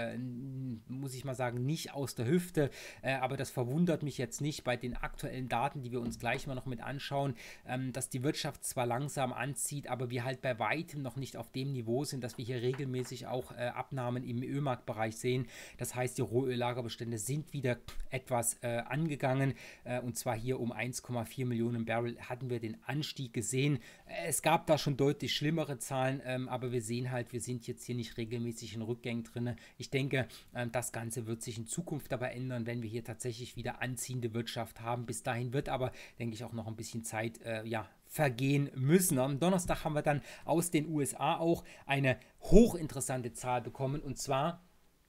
muss ich mal sagen, nicht aus der Hüfte. Aber das verwundert mich jetzt nicht bei den aktuellen Daten, die wir uns gleich mal noch mit anschauen, dass die Wirtschaft zwar langsam anzieht, aber wir halt bei weitem noch nicht auf dem Niveau sind, dass wir hier regelmäßig auch Abnahmen im Ölmarktbereich sehen. Das heißt, die Rohöllagerbestände sind wieder etwas angegangen und zwar hier um 1,4 Millionen Barrel hatten wir den Anstieg gesehen. Es gab da schon deutlich schlimmere Zahlen, aber wir sehen halt, wir sind jetzt hier nicht regelmäßig in Rückgängen drin. Ich denke, das Ganze wird sich in Zukunft aber ändern, wenn wir hier tatsächlich wieder anziehende Wirtschaft haben. Bis dahin wird aber, denke ich, auch noch ein bisschen Zeit, vergehen müssen. Am Donnerstag haben wir dann aus den USA auch eine hochinteressante Zahl bekommen und zwar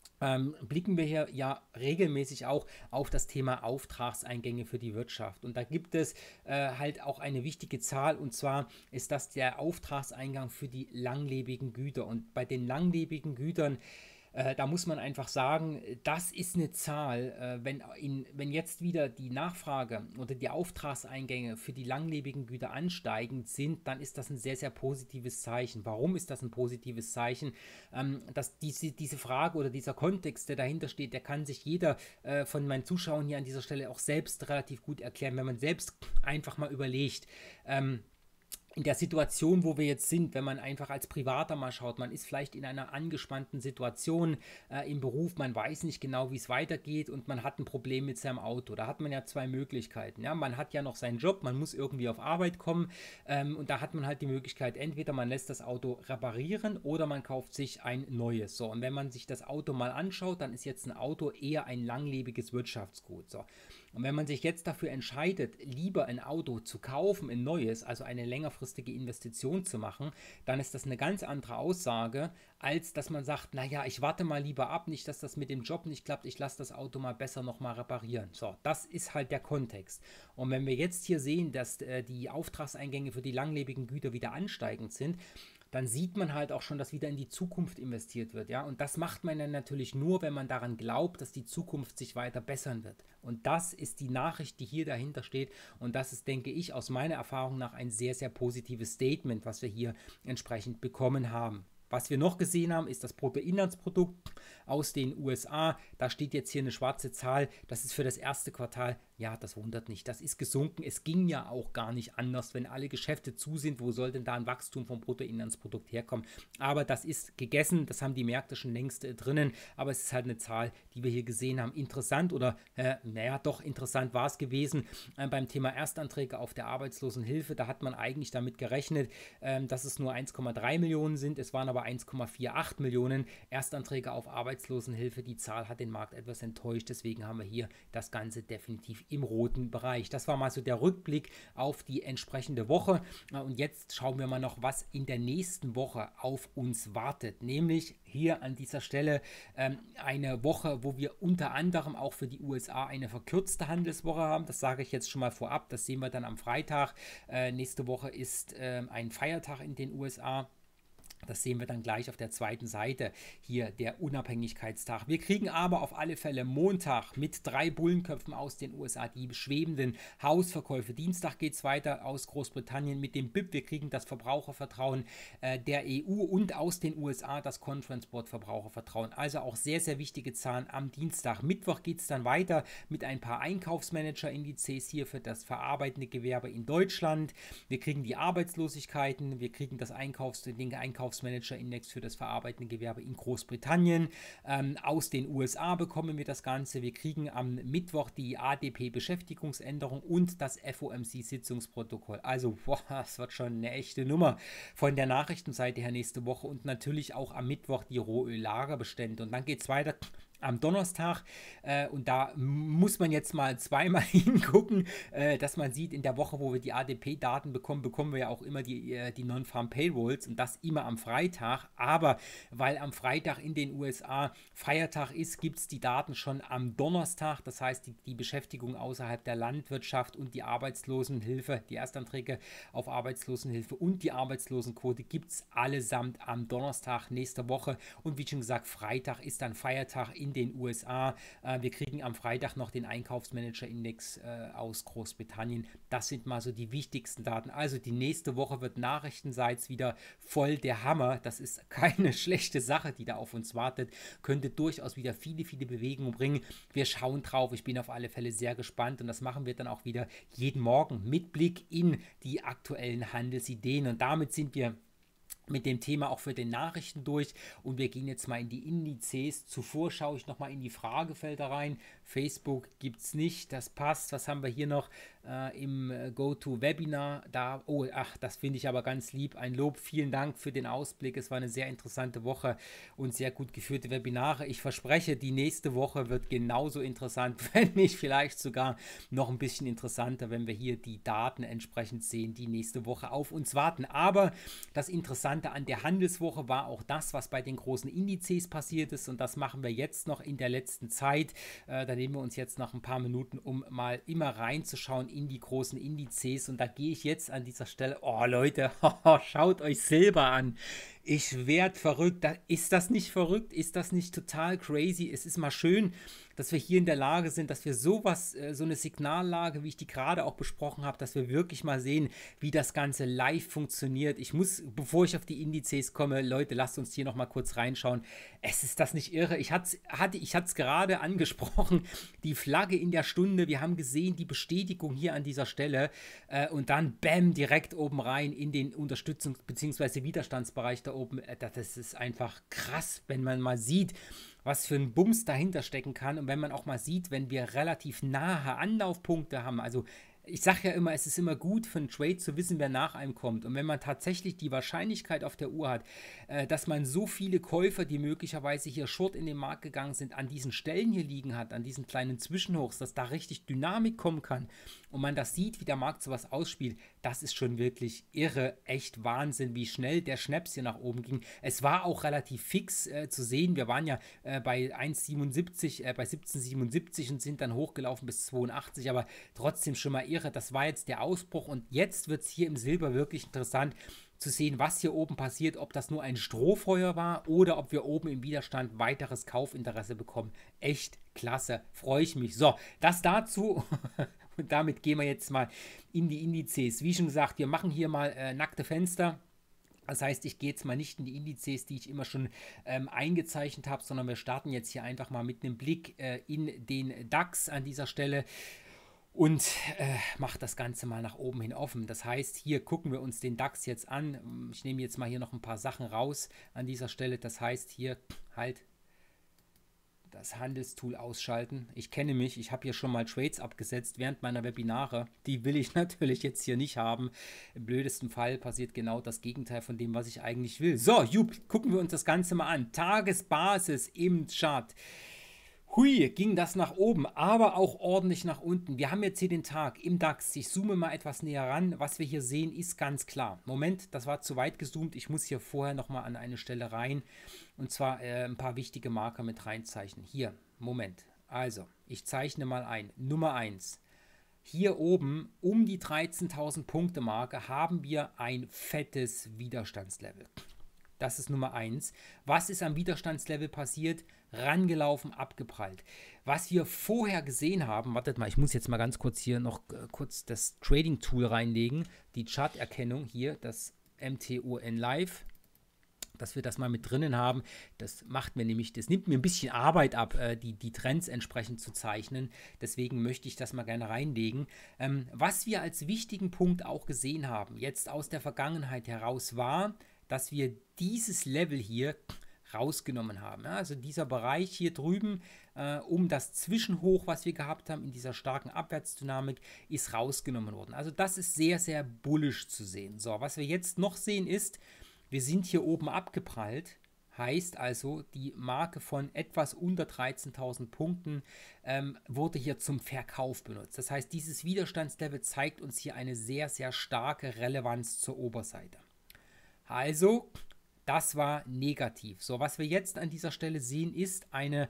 blicken wir hier ja regelmäßig auch auf das Thema Auftragseingänge für die Wirtschaft. Und da gibt es halt auch eine wichtige Zahl und zwar ist das der Auftragseingang für die langlebigen Güter. Und bei den langlebigen Gütern da muss man einfach sagen, das ist eine Zahl, wenn jetzt wieder die Nachfrage oder die Auftragseingänge für die langlebigen Güter ansteigend sind, dann ist das ein sehr, sehr positives Zeichen. Warum ist das ein positives Zeichen? Dass diese Frage oder dieser Kontext, der dahinter steht, der kann sich jeder von meinen Zuschauern hier an dieser Stelle auch selbst relativ gut erklären, wenn man selbst einfach mal überlegt, in der Situation, wo wir jetzt sind, wenn man einfach als Privater mal schaut, man ist vielleicht in einer angespannten Situation im Beruf, man weiß nicht genau, wie es weitergeht und man hat ein Problem mit seinem Auto. Da hat man ja zwei Möglichkeiten. Ja? Man hat ja noch seinen Job, man muss irgendwie auf Arbeit kommen und da hat man halt die Möglichkeit, entweder man lässt das Auto reparieren oder man kauft sich ein neues. So, und wenn man sich das Auto mal anschaut, dann ist jetzt ein Auto eher ein langlebiges Wirtschaftsgut. So. Und wenn man sich jetzt dafür entscheidet, lieber ein Auto zu kaufen, ein neues, also eine längerfristige Investition zu machen, dann ist das eine ganz andere Aussage, als dass man sagt, naja, ich warte mal lieber ab, nicht, dass das mit dem Job nicht klappt, ich lasse das Auto mal besser nochmal reparieren. So, das ist halt der Kontext. Und wenn wir jetzt hier sehen, dass die Auftragseingänge für die langlebigen Güter wieder ansteigend sind, dann sieht man halt auch schon, dass wieder in die Zukunft investiert wird, ja. Und das macht man dann natürlich nur, wenn man daran glaubt, dass die Zukunft sich weiter bessern wird. Und das ist die Nachricht, die hier dahinter steht. Und das ist, denke ich, aus meiner Erfahrung nach ein sehr, sehr positives Statement, was wir hier entsprechend bekommen haben. Was wir noch gesehen haben, ist das Bruttoinlandsprodukt aus den USA. Da steht jetzt hier eine schwarze Zahl. Das ist für das erste Quartal Ja, das wundert nicht. Das ist gesunken. Es ging ja auch gar nicht anders. Wenn alle Geschäfte zu sind, wo soll denn da ein Wachstum vom Bruttoinlandsprodukt herkommen? Aber das ist gegessen. Das haben die Märkte schon längst drinnen. Aber es ist halt eine Zahl, die wir hier gesehen haben. Interessant oder, naja, doch interessant war es gewesen beim Thema Erstanträge auf der Arbeitslosenhilfe. Da hat man eigentlich damit gerechnet, dass es nur 1,3 Millionen sind. Es waren aber 1,48 Millionen Erstanträge auf Arbeitslosenhilfe. Die Zahl hat den Markt etwas enttäuscht. Deswegen haben wir hier das Ganze definitiv im roten Bereich. Das war mal so der Rückblick auf die entsprechende Woche. Und jetzt schauen wir mal noch, was in der nächsten Woche auf uns wartet. Nämlich hier an dieser Stelle eine Woche, wo wir unter anderem auch für die USA eine verkürzte Handelswoche haben. Das sage ich jetzt schon mal vorab. Das sehen wir dann am Freitag. Nächste Woche ist ein Feiertag in den USA. Das sehen wir dann gleich auf der zweiten Seite hier, der Unabhängigkeitstag. Wir kriegen aber auf alle Fälle Montag mit 3 Bullenköpfen aus den USA die schwebenden Hausverkäufe. Dienstag geht es weiter aus Großbritannien mit dem BIP. Wir kriegen das Verbrauchervertrauen der EU und aus den USA das Conference Board Verbrauchervertrauen. Also auch sehr, sehr wichtige Zahlen am Dienstag. Mittwoch geht es dann weiter mit ein paar Einkaufsmanager-Indizes hier für das verarbeitende Gewerbe in Deutschland. Wir kriegen die Arbeitslosigkeiten, wir kriegen den Einkaufsmanager-Index für das verarbeitende Gewerbe in Großbritannien. Aus den USA bekommen wir das Ganze. Wir kriegen am Mittwoch die ADP-Beschäftigungsänderung und das FOMC-Sitzungsprotokoll. Also, boah, das wird schon eine echte Nummer von der Nachrichtenseite her nächste Woche und natürlich auch am Mittwoch die Rohöl-Lagerbestände. Und dann geht es weiter am Donnerstag und da muss man jetzt mal zweimal hingucken, dass man sieht, in der Woche, wo wir die ADP-Daten bekommen, bekommen wir ja auch immer die Non-Farm-Payrolls und das immer am Freitag, aber weil am Freitag in den USA Feiertag ist, gibt es die Daten schon am Donnerstag, das heißt die Beschäftigung außerhalb der Landwirtschaft und die Arbeitslosenhilfe, die Erstanträge auf Arbeitslosenhilfe und die Arbeitslosenquote gibt es allesamt am Donnerstag nächster Woche und wie schon gesagt, Freitag ist dann Feiertag in den USA. Wir kriegen am Freitag noch den Einkaufsmanager-Index aus Großbritannien. Das sind mal so die wichtigsten Daten. Also die nächste Woche wird nachrichtenseits wieder voll der Hammer. Das ist keine schlechte Sache, die da auf uns wartet. Könnte durchaus wieder viele, viele Bewegungen bringen. Wir schauen drauf. Ich bin auf alle Fälle sehr gespannt und das machen wir dann auch wieder jeden Morgen mit Blick in die aktuellen Handelsideen. Und damit sind wir mit dem Thema auch für den Nachrichten durch und wir gehen jetzt mal in die Indizes. Zuvor schaue ich nochmal in die Fragefelder rein. Facebook gibt es nicht, das passt. Was haben wir hier noch im GoToWebinar? Das finde ich aber ganz lieb. Ein Lob, vielen Dank für den Ausblick. Es war eine sehr interessante Woche und sehr gut geführte Webinare. Ich verspreche, die nächste Woche wird genauso interessant, wenn nicht vielleicht sogar noch ein bisschen interessanter, wenn wir hier die Daten entsprechend sehen, die nächste Woche auf uns warten. Aber das Interessante an der Handelswoche war auch das, was bei den großen Indizes passiert ist und das machen wir jetzt noch in der letzten Zeit. Da nehmen wir uns jetzt noch ein paar Minuten, um mal immer reinzuschauen in die großen Indizes und da gehe ich jetzt an dieser Stelle, oh Leute, schaut euch Silber an. Ich werde verrückt. Ist das nicht verrückt? Ist das nicht total crazy? Es ist mal schön, dass wir hier in der Lage sind, dass wir sowas, so eine Signallage, wie ich die gerade auch besprochen habe, dass wir wirklich mal sehen, wie das Ganze live funktioniert. Ich muss, bevor ich auf die Indizes komme, Leute, lasst uns hier nochmal kurz reinschauen. Es ist das nicht irre. Ich hatte es gerade angesprochen, die Flagge in der Stunde. Wir haben gesehen, die Bestätigung hier an dieser Stelle und dann bam, direkt oben rein in den Unterstützungs- bzw. Widerstandsbereich da oben. Das ist einfach krass, wenn man mal sieht, was für ein Bums dahinter stecken kann und wenn man auch mal sieht, wenn wir relativ nahe Anlaufpunkte haben, also ich sage ja immer, es ist immer gut für einen Trade zu wissen, wer nach einem kommt. Und wenn man tatsächlich die Wahrscheinlichkeit auf der Uhr hat, dass man so viele Käufer, die möglicherweise hier short in den Markt gegangen sind, an diesen Stellen hier liegen hat, an diesen kleinen Zwischenhochs, dass da richtig Dynamik kommen kann und man das sieht, wie der Markt sowas ausspielt, das ist schon wirklich irre, echt Wahnsinn, wie schnell der Schnaps hier nach oben ging. Es war auch relativ fix zu sehen. Wir waren ja bei 1,77, bei 17,77 und sind dann hochgelaufen bis 82, aber trotzdem schon mal irre. Das war jetzt der Ausbruch und jetzt wird es hier im Silber wirklich interessant zu sehen, was hier oben passiert, ob das nur ein Strohfeuer war oder ob wir oben im Widerstand weiteres Kaufinteresse bekommen. Echt klasse, freue ich mich. So, das dazu und damit gehen wir jetzt mal in die Indizes. Wie schon gesagt, wir machen hier mal nackte Fenster. Das heißt, ich gehe jetzt mal nicht in die Indizes, die ich immer schon eingezeichnet habe, sondern wir starten jetzt hier einfach mal mit einem Blick in den DAX an dieser Stelle. und macht das Ganze mal nach oben hin offen. Das heißt, hier gucken wir uns den DAX jetzt an. Ich nehme jetzt mal hier noch ein paar Sachen raus an dieser Stelle. Das heißt, hier halt das Handelstool ausschalten. Ich kenne mich, ich habe hier schon mal Trades abgesetzt während meiner Webinare. Die will ich natürlich jetzt hier nicht haben. Im blödesten Fall passiert genau das Gegenteil von dem, was ich eigentlich will. So, gucken wir uns das Ganze mal an. Tagesbasis im Chart. Hui, ging das nach oben, aber auch ordentlich nach unten. Wir haben jetzt hier den Tag im DAX. Ich zoome mal etwas näher ran. Was wir hier sehen, ist ganz klar. Moment, das war zu weit gezoomt. Ich muss hier vorher nochmal an eine Stelle rein. Und zwar ein paar wichtige Marker mit reinzeichnen. Hier, Moment. Also, ich zeichne mal ein. Nummer 1. Hier oben um die 13.000 Punkte Marke haben wir ein fettes Widerstandslevel. Das ist Nummer 1. Was ist am Widerstandslevel passiert? Rangelaufen, abgeprallt. Was wir vorher gesehen haben, wartet mal, ich muss jetzt mal ganz kurz hier noch kurz das Trading-Tool reinlegen, die Charterkennung hier, das MTON Live, dass wir das mal mit drinnen haben. Das macht mir nämlich, das nimmt mir ein bisschen Arbeit ab, die Trends entsprechend zu zeichnen. Deswegen möchte ich das mal gerne reinlegen. Was wir als wichtigen Punkt auch gesehen haben, jetzt aus der Vergangenheit heraus, war, dass wir dieses Level hier rausgenommen haben. Ja, also dieser Bereich hier drüben um das Zwischenhoch, was wir gehabt haben in dieser starken Abwärtsdynamik, ist rausgenommen worden. Also das ist sehr, sehr bullisch zu sehen. So, was wir jetzt noch sehen ist, wir sind hier oben abgeprallt. Heißt also, die Marke von etwas unter 13.000 Punkten wurde hier zum Verkauf benutzt. Das heißt, dieses Widerstandslevel zeigt uns hier eine sehr, sehr starke Relevanz zur Oberseite. Also, das war negativ. So, was wir jetzt an dieser Stelle sehen, ist eine,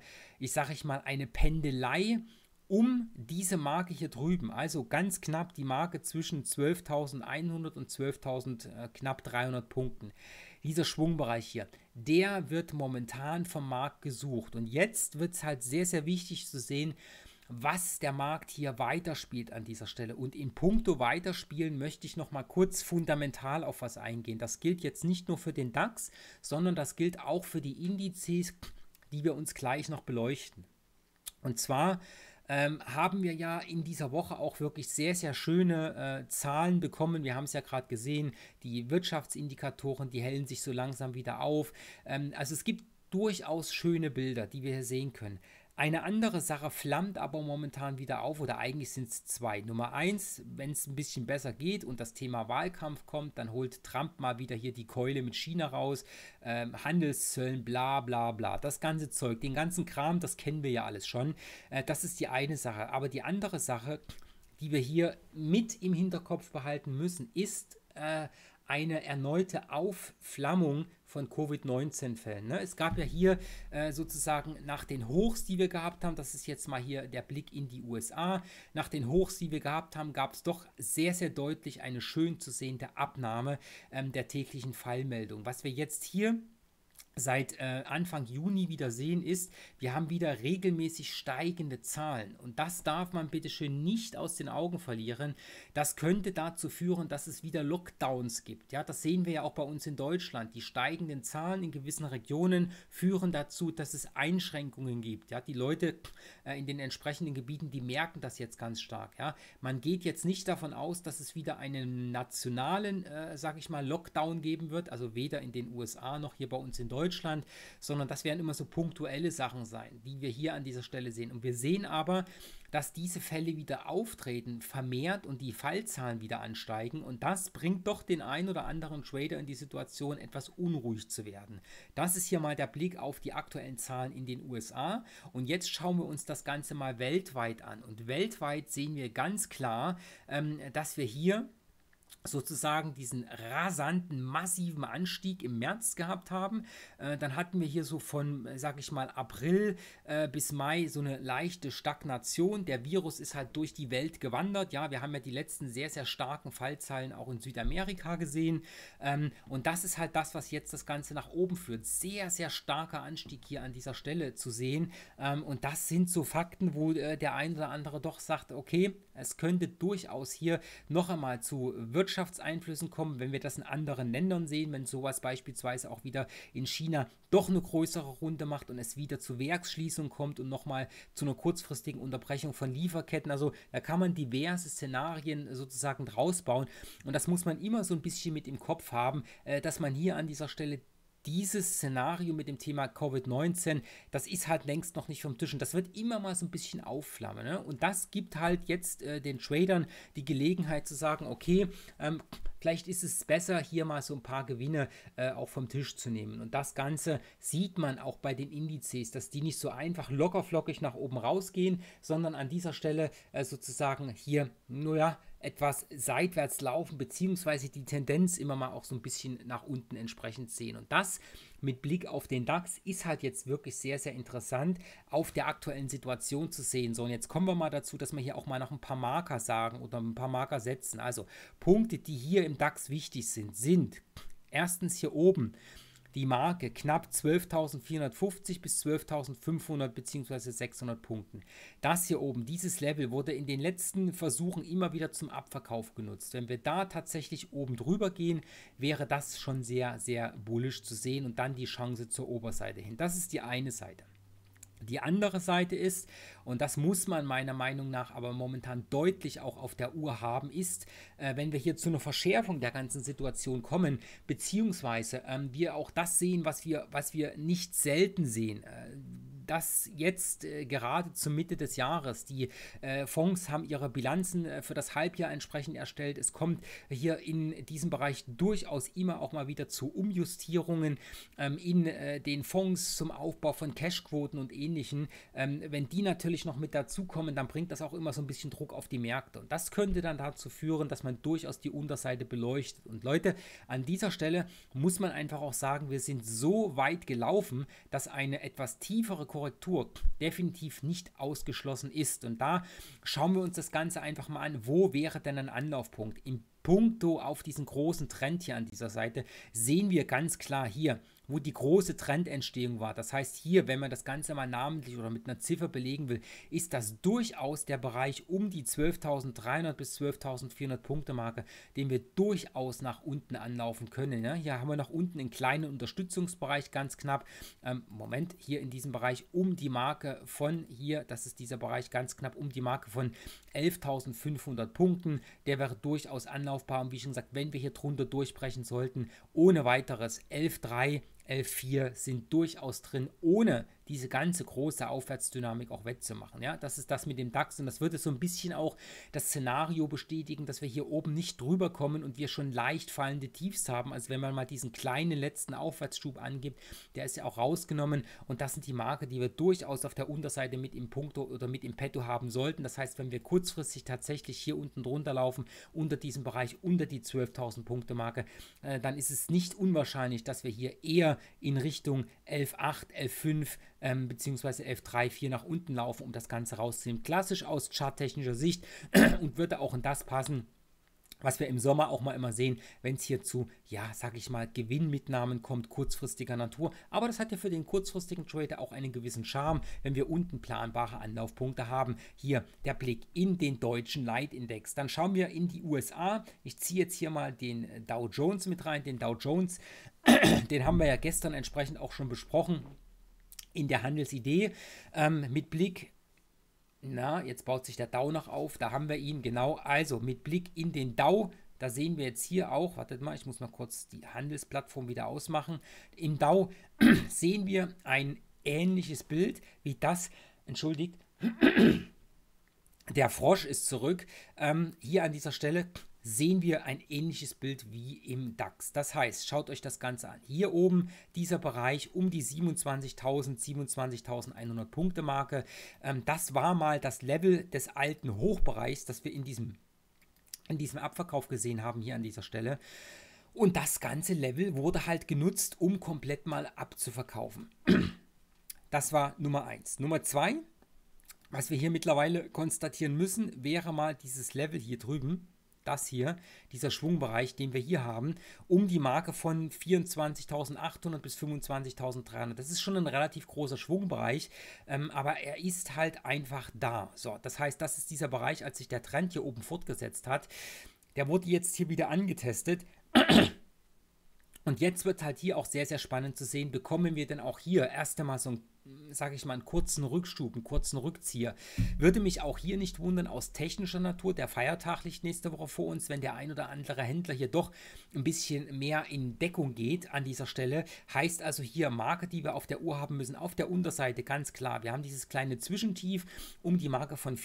eine Pendelei um diese Marke hier drüben. Also ganz knapp die Marke zwischen 12.100 und 12.000 knapp 300 Punkten. Dieser Schwungbereich hier, der wird momentan vom Markt gesucht. Und jetzt wird es halt sehr, sehr wichtig zu sehen, was der Markt hier weiterspielt an dieser Stelle. Und in puncto Weiterspielen möchte ich noch mal kurz fundamental auf was eingehen. Das gilt jetzt nicht nur für den DAX, sondern das gilt auch für die Indizes, die wir uns gleich noch beleuchten. Und zwar haben wir ja in dieser Woche auch wirklich sehr, sehr schöne Zahlen bekommen. Wir haben es ja gerade gesehen, die Wirtschaftsindikatoren, die hellen sich so langsam wieder auf. Also es gibt durchaus schöne Bilder, die wir hier sehen können. Eine andere Sache flammt aber momentan wieder auf, oder eigentlich sind es zwei. Nummer 1, wenn es ein bisschen besser geht und das Thema Wahlkampf kommt, dann holt Trump mal wieder hier die Keule mit China raus, Handelszöllen, bla bla bla. Das ganze Zeug, den ganzen Kram, das kennen wir ja alles schon. Das ist die eine Sache. Aber die andere Sache, die wir hier mit im Hinterkopf behalten müssen, ist eine erneute Aufflammung von Covid-19-Fällen. Ne? Es gab ja hier sozusagen nach den Hochs, die wir gehabt haben, das ist jetzt mal hier der Blick in die USA, nach den Hochs, die wir gehabt haben, gab es doch sehr, sehr deutlich eine schön zu sehende Abnahme der täglichen Fallmeldung. Was wir jetzt hier seit Anfang Juni wieder sehen, ist, wir haben wieder regelmäßig steigende Zahlen. Und das darf man bitte schön nicht aus den Augen verlieren. Das könnte dazu führen, dass es wieder Lockdowns gibt. Ja, das sehen wir ja auch bei uns in Deutschland. Die steigenden Zahlen in gewissen Regionen führen dazu, dass es Einschränkungen gibt. Ja, die Leute in den entsprechenden Gebieten, die merken das jetzt ganz stark. Ja, man geht jetzt nicht davon aus, dass es wieder einen nationalen, Lockdown geben wird. Also weder in den USA noch hier bei uns in Deutschland, sondern das werden immer so punktuelle Sachen sein, die wir hier an dieser Stelle sehen. Und wir sehen aber, dass diese Fälle wieder auftreten, vermehrt und die Fallzahlen wieder ansteigen. Und das bringt doch den ein oder anderen Trader in die Situation, etwas unruhig zu werden. Das ist hier mal der Blick auf die aktuellen Zahlen in den USA. Und jetzt schauen wir uns das Ganze mal weltweit an. Und weltweit sehen wir ganz klar, dass wir hier sozusagen diesen rasanten, massiven Anstieg im März gehabt haben. Dann hatten wir hier so von, April bis Mai so eine leichte Stagnation. Der Virus ist halt durch die Welt gewandert. Ja, wir haben ja die letzten sehr, sehr starken Fallzahlen auch in Südamerika gesehen. Und das ist halt das, was jetzt das Ganze nach oben führt. Sehr, sehr starker Anstieg hier an dieser Stelle zu sehen. Und das sind so Fakten, wo der ein oder andere doch sagt, okay, es könnte durchaus hier noch einmal zu Wirtschaftskrisen Wirtschaftseinflüssen kommen, wenn wir das in anderen Ländern sehen, wenn sowas beispielsweise auch wieder in China doch eine größere Runde macht und es wieder zu Werksschließungen kommt und nochmal zu einer kurzfristigen Unterbrechung von Lieferketten. Also da kann man diverse Szenarien sozusagen draus bauen und das muss man immer so ein bisschen mit im Kopf haben, dass man hier an dieser Stelle dieses Szenario mit dem Thema Covid-19, das ist halt längst noch nicht vom Tisch und das wird immer mal so ein bisschen aufflammen. Ne? Und das gibt halt jetzt den Tradern die Gelegenheit zu sagen, okay, vielleicht ist es besser, hier mal so ein paar Gewinne auch vom Tisch zu nehmen. Und das Ganze sieht man auch bei den Indizes, dass die nicht so einfach lockerflockig nach oben rausgehen, sondern an dieser Stelle sozusagen hier, naja, etwas seitwärts laufen, beziehungsweise die Tendenz immer mal auch so ein bisschen nach unten entsprechend sehen. Und das mit Blick auf den DAX ist halt jetzt wirklich sehr, sehr interessant auf der aktuellen Situation zu sehen. So, und jetzt kommen wir mal dazu, dass wir hier auch mal noch ein paar Marker sagen oder ein paar Marker setzen. Also Punkte, die hier im DAX wichtig sind erstens hier oben die Marke knapp 12.450 bis 12.500 bzw. 600 Punkten. Das hier oben, dieses Level, wurde in den letzten Versuchen immer wieder zum Abverkauf genutzt. Wenn wir da tatsächlich oben drüber gehen, wäre das schon sehr, sehr bullisch zu sehen und dann die Chance zur Oberseite hin. Das ist die eine Seite. Die andere Seite ist, und das muss man meiner Meinung nach aber momentan deutlich auch auf der Uhr haben, ist, wenn wir hier zu einer Verschärfung der ganzen Situation kommen, beziehungsweise wir auch das sehen, was wir nicht selten sehen, dass jetzt gerade zur Mitte des Jahres die Fonds haben ihre Bilanzen für das Halbjahr entsprechend erstellt. Es kommt hier in diesem Bereich durchaus immer auch mal wieder zu Umjustierungen in den Fonds zum Aufbau von Cashquoten und ähnlichem. Wenn die natürlich noch mit dazukommen, dann bringt das auch immer so ein bisschen Druck auf die Märkte. Und das könnte dann dazu führen, dass man durchaus die Unterseite beleuchtet. Und Leute, an dieser Stelle muss man einfach auch sagen, wir sind so weit gelaufen, dass eine etwas tiefere Korrektur definitiv nicht ausgeschlossen ist. Und da schauen wir uns das Ganze einfach mal an, wo wäre denn ein Anlaufpunkt? Im Punkto auf diesen großen Trend hier an dieser Seite sehen wir ganz klar hier, wo die große Trendentstehung war. Das heißt hier, wenn man das Ganze mal namentlich oder mit einer Ziffer belegen will, ist das durchaus der Bereich um die 12.300 bis 12.400 Punkte Marke, den wir durchaus nach unten anlaufen können. Ja? Hier haben wir nach unten einen kleinen Unterstützungsbereich, ganz knapp. Moment, hier in diesem Bereich um die Marke von hier, das ist dieser Bereich ganz knapp um die Marke von 11.500 Punkten. Der wäre durchaus anlaufbar und wie schon gesagt, wenn wir hier drunter durchbrechen sollten, ohne weiteres 11.3, 11.4 sind durchaus drin, ohne diese ganze große Aufwärtsdynamik auch wettzumachen. Ja, das ist das mit dem DAX und das würde so ein bisschen auch das Szenario bestätigen, dass wir hier oben nicht drüber kommen und wir schon leicht fallende Tiefs haben. Also wenn man mal diesen kleinen letzten Aufwärtsschub angibt, der ist ja auch rausgenommen und das sind die Marke, die wir durchaus auf der Unterseite mit im Punkto oder mit im Petto haben sollten. Das heißt, wenn wir kurzfristig tatsächlich hier unten drunter laufen, unter diesem Bereich, unter die 12.000 Punkte Marke, dann ist es nicht unwahrscheinlich, dass wir hier eher in Richtung 11.8, 11.5 beziehungsweise 11.3, 4 nach unten laufen, um das Ganze rauszunehmen. Klassisch aus charttechnischer Sicht und würde auch in das passen, was wir im Sommer auch mal immer sehen, wenn es hier zu, ja, sag ich mal, Gewinnmitnahmen kommt, kurzfristiger Natur. Aber das hat ja für den kurzfristigen Trader auch einen gewissen Charme, wenn wir unten planbare Anlaufpunkte haben. Hier der Blick in den deutschen Leitindex. Dann schauen wir in die USA. Ich ziehe jetzt hier mal den Dow Jones mit rein. Den Dow Jones, den haben wir ja gestern entsprechend auch schon besprochen in der Handelsidee mit Blick. Na, jetzt baut sich der Dow noch auf, da haben wir ihn, genau, also mit Blick in den Dow, da sehen wir jetzt hier auch, wartet mal, ich muss mal kurz die Handelsplattform wieder ausmachen, im Dow sehen wir ein ähnliches Bild wie das, entschuldigt, der Frosch ist zurück, hier an dieser Stelle sehen wir ein ähnliches Bild wie im DAX. Das heißt, schaut euch das Ganze an. Hier oben dieser Bereich um die 27.000, 27.100 Punkte Marke. Das war mal das Level des alten Hochbereichs, das wir in diesem Abverkauf gesehen haben, hier an dieser Stelle. Und das ganze Level wurde halt genutzt, um komplett mal abzuverkaufen. Das war Nummer 1. Nummer 2, was wir hier mittlerweile konstatieren müssen, wäre mal dieses Level hier drüben. Das hier, dieser Schwungbereich, den wir hier haben, um die Marke von 24.800 bis 25.300. Das ist schon ein relativ großer Schwungbereich, aber er ist halt einfach da. So, das heißt, das ist dieser Bereich, als sich der Trend hier oben fortgesetzt hat. Der wurde jetzt hier wieder angetestet. Und jetzt wird halt hier auch sehr, sehr spannend zu sehen, bekommen wir denn auch hier erst einmal so ein, sage ich mal, einen kurzen Rückschub, einen kurzen Rückzieher. Würde mich auch hier nicht wundern, aus technischer Natur, der Feiertag liegt nächste Woche vor uns, wenn der ein oder andere Händler hier doch ein bisschen mehr in Deckung geht an dieser Stelle. Heißt also hier Marke, die wir auf der Uhr haben müssen, auf der Unterseite ganz klar. Wir haben dieses kleine Zwischentief um die Marke von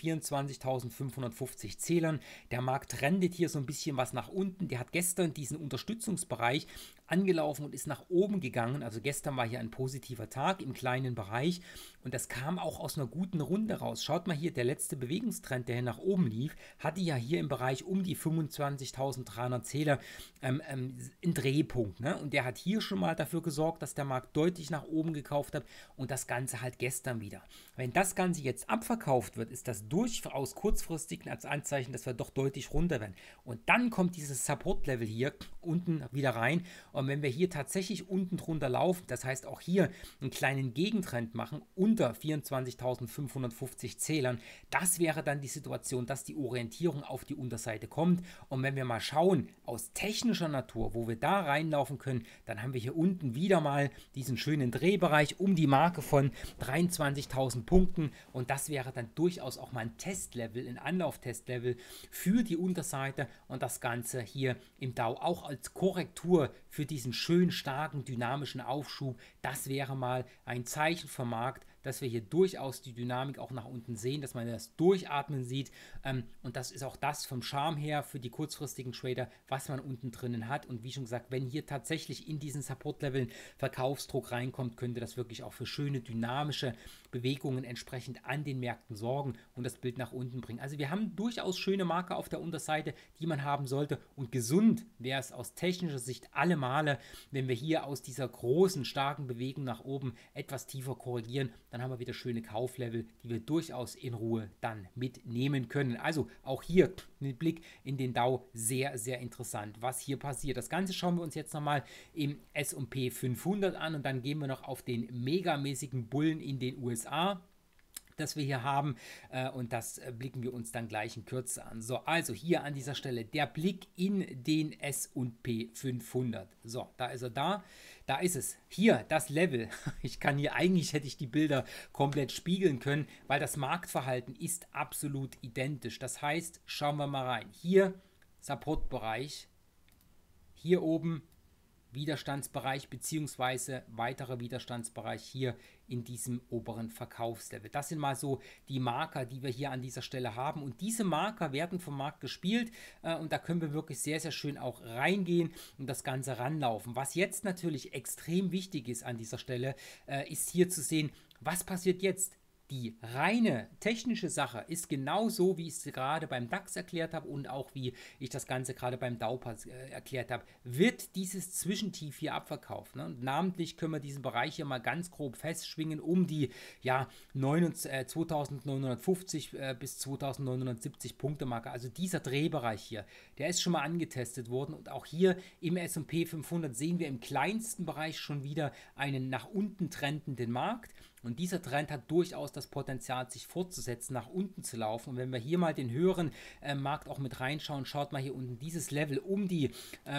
24.550 Zählern. Der Markt trendet hier so ein bisschen was nach unten. Der hat gestern diesen Unterstützungsbereich angelaufen und ist nach oben gegangen. Also gestern war hier ein positiver Tag im kleinen Bereich und das kam auch aus einer guten Runde raus. Schaut mal hier, der letzte Bewegungstrend, der hier nach oben lief, hatte ja hier im Bereich um die 25.300 Zähler einen Drehpunkt. Ne? Und der hat hier schon mal dafür gesorgt, dass der Markt deutlich nach oben gekauft hat und das Ganze halt gestern wieder. Wenn das Ganze jetzt abverkauft wird, ist das durchaus kurzfristig als Anzeichen, dass wir doch deutlich runter werden. Und dann kommt dieses Support-Level hier unten wieder rein. Und wenn wir hier tatsächlich unten drunter laufen, das heißt auch hier einen kleinen Gegentrend machen, unter 24.550 Zählern, das wäre dann die Situation, dass die Orientierung auf die Unterseite kommt. Und wenn wir mal schauen, aus technischer Natur, wo wir da reinlaufen können, dann haben wir hier unten wieder mal diesen schönen Drehbereich um die Marke von 23.000 Punkten. Und das wäre dann durchaus auch mal ein Testlevel, ein Anlauftestlevel für die Unterseite und das Ganze hier im Dow auch als Korrektur für diesen schön starken dynamischen Aufschub. Das wäre mal ein Zeichen vom Markt, dass wir hier durchaus die Dynamik auch nach unten sehen, dass man das Durchatmen sieht. Und das ist auch das vom Charme her für die kurzfristigen Trader, was man unten drinnen hat. Und wie schon gesagt, wenn hier tatsächlich in diesen Support-Leveln Verkaufsdruck reinkommt, könnte das wirklich auch für schöne dynamische Bewegungen entsprechend an den Märkten sorgen und das Bild nach unten bringen. Also wir haben durchaus schöne Marker auf der Unterseite, die man haben sollte. Und gesund wäre es aus technischer Sicht alle Male, wenn wir hier aus dieser großen, starken Bewegung nach oben etwas tiefer korrigieren, dann haben wir wieder schöne Kauflevel, die wir durchaus in Ruhe dann mitnehmen können. Also auch hier ein Blick in den Dow, sehr, sehr interessant, was hier passiert. Das Ganze schauen wir uns jetzt nochmal im S&P 500 an und dann gehen wir noch auf den megamäßigen Bullen in den USA, das wir hier haben und das blicken wir uns dann gleich in Kürze an. So, also hier an dieser Stelle der Blick in den S&P 500. So, da ist er da ist es. Hier das Level. Ich kann hier, eigentlich hätte ich die Bilder komplett spiegeln können, weil das Marktverhalten ist absolut identisch. Das heißt, schauen wir mal rein. Hier Support-Bereich, hier oben Widerstandsbereich bzw. weiterer Widerstandsbereich hier in diesem oberen Verkaufslevel. Das sind mal so die Marker, die wir hier an dieser Stelle haben und diese Marker werden vom Markt gespielt und da können wir wirklich sehr, sehr schön auch reingehen und das Ganze ranlaufen. Was jetzt natürlich extrem wichtig ist an dieser Stelle, ist hier zu sehen, was passiert jetzt? Die reine technische Sache ist genauso, wie ich es gerade beim DAX erklärt habe und auch wie ich das Ganze gerade beim Dow erklärt habe. Wird dieses Zwischentief hier abverkauft? Ne? Und namentlich können wir diesen Bereich hier mal ganz grob festschwingen um die 2950 bis 2970 Punkte Marke. Also dieser Drehbereich hier, der ist schon mal angetestet worden und auch hier im S&P 500 sehen wir im kleinsten Bereich schon wieder einen nach unten trendenden Markt. Und dieser Trend hat durchaus das Potenzial, sich fortzusetzen, nach unten zu laufen. Und wenn wir hier mal den höheren Markt auch mit reinschauen, schaut mal hier unten, dieses Level um die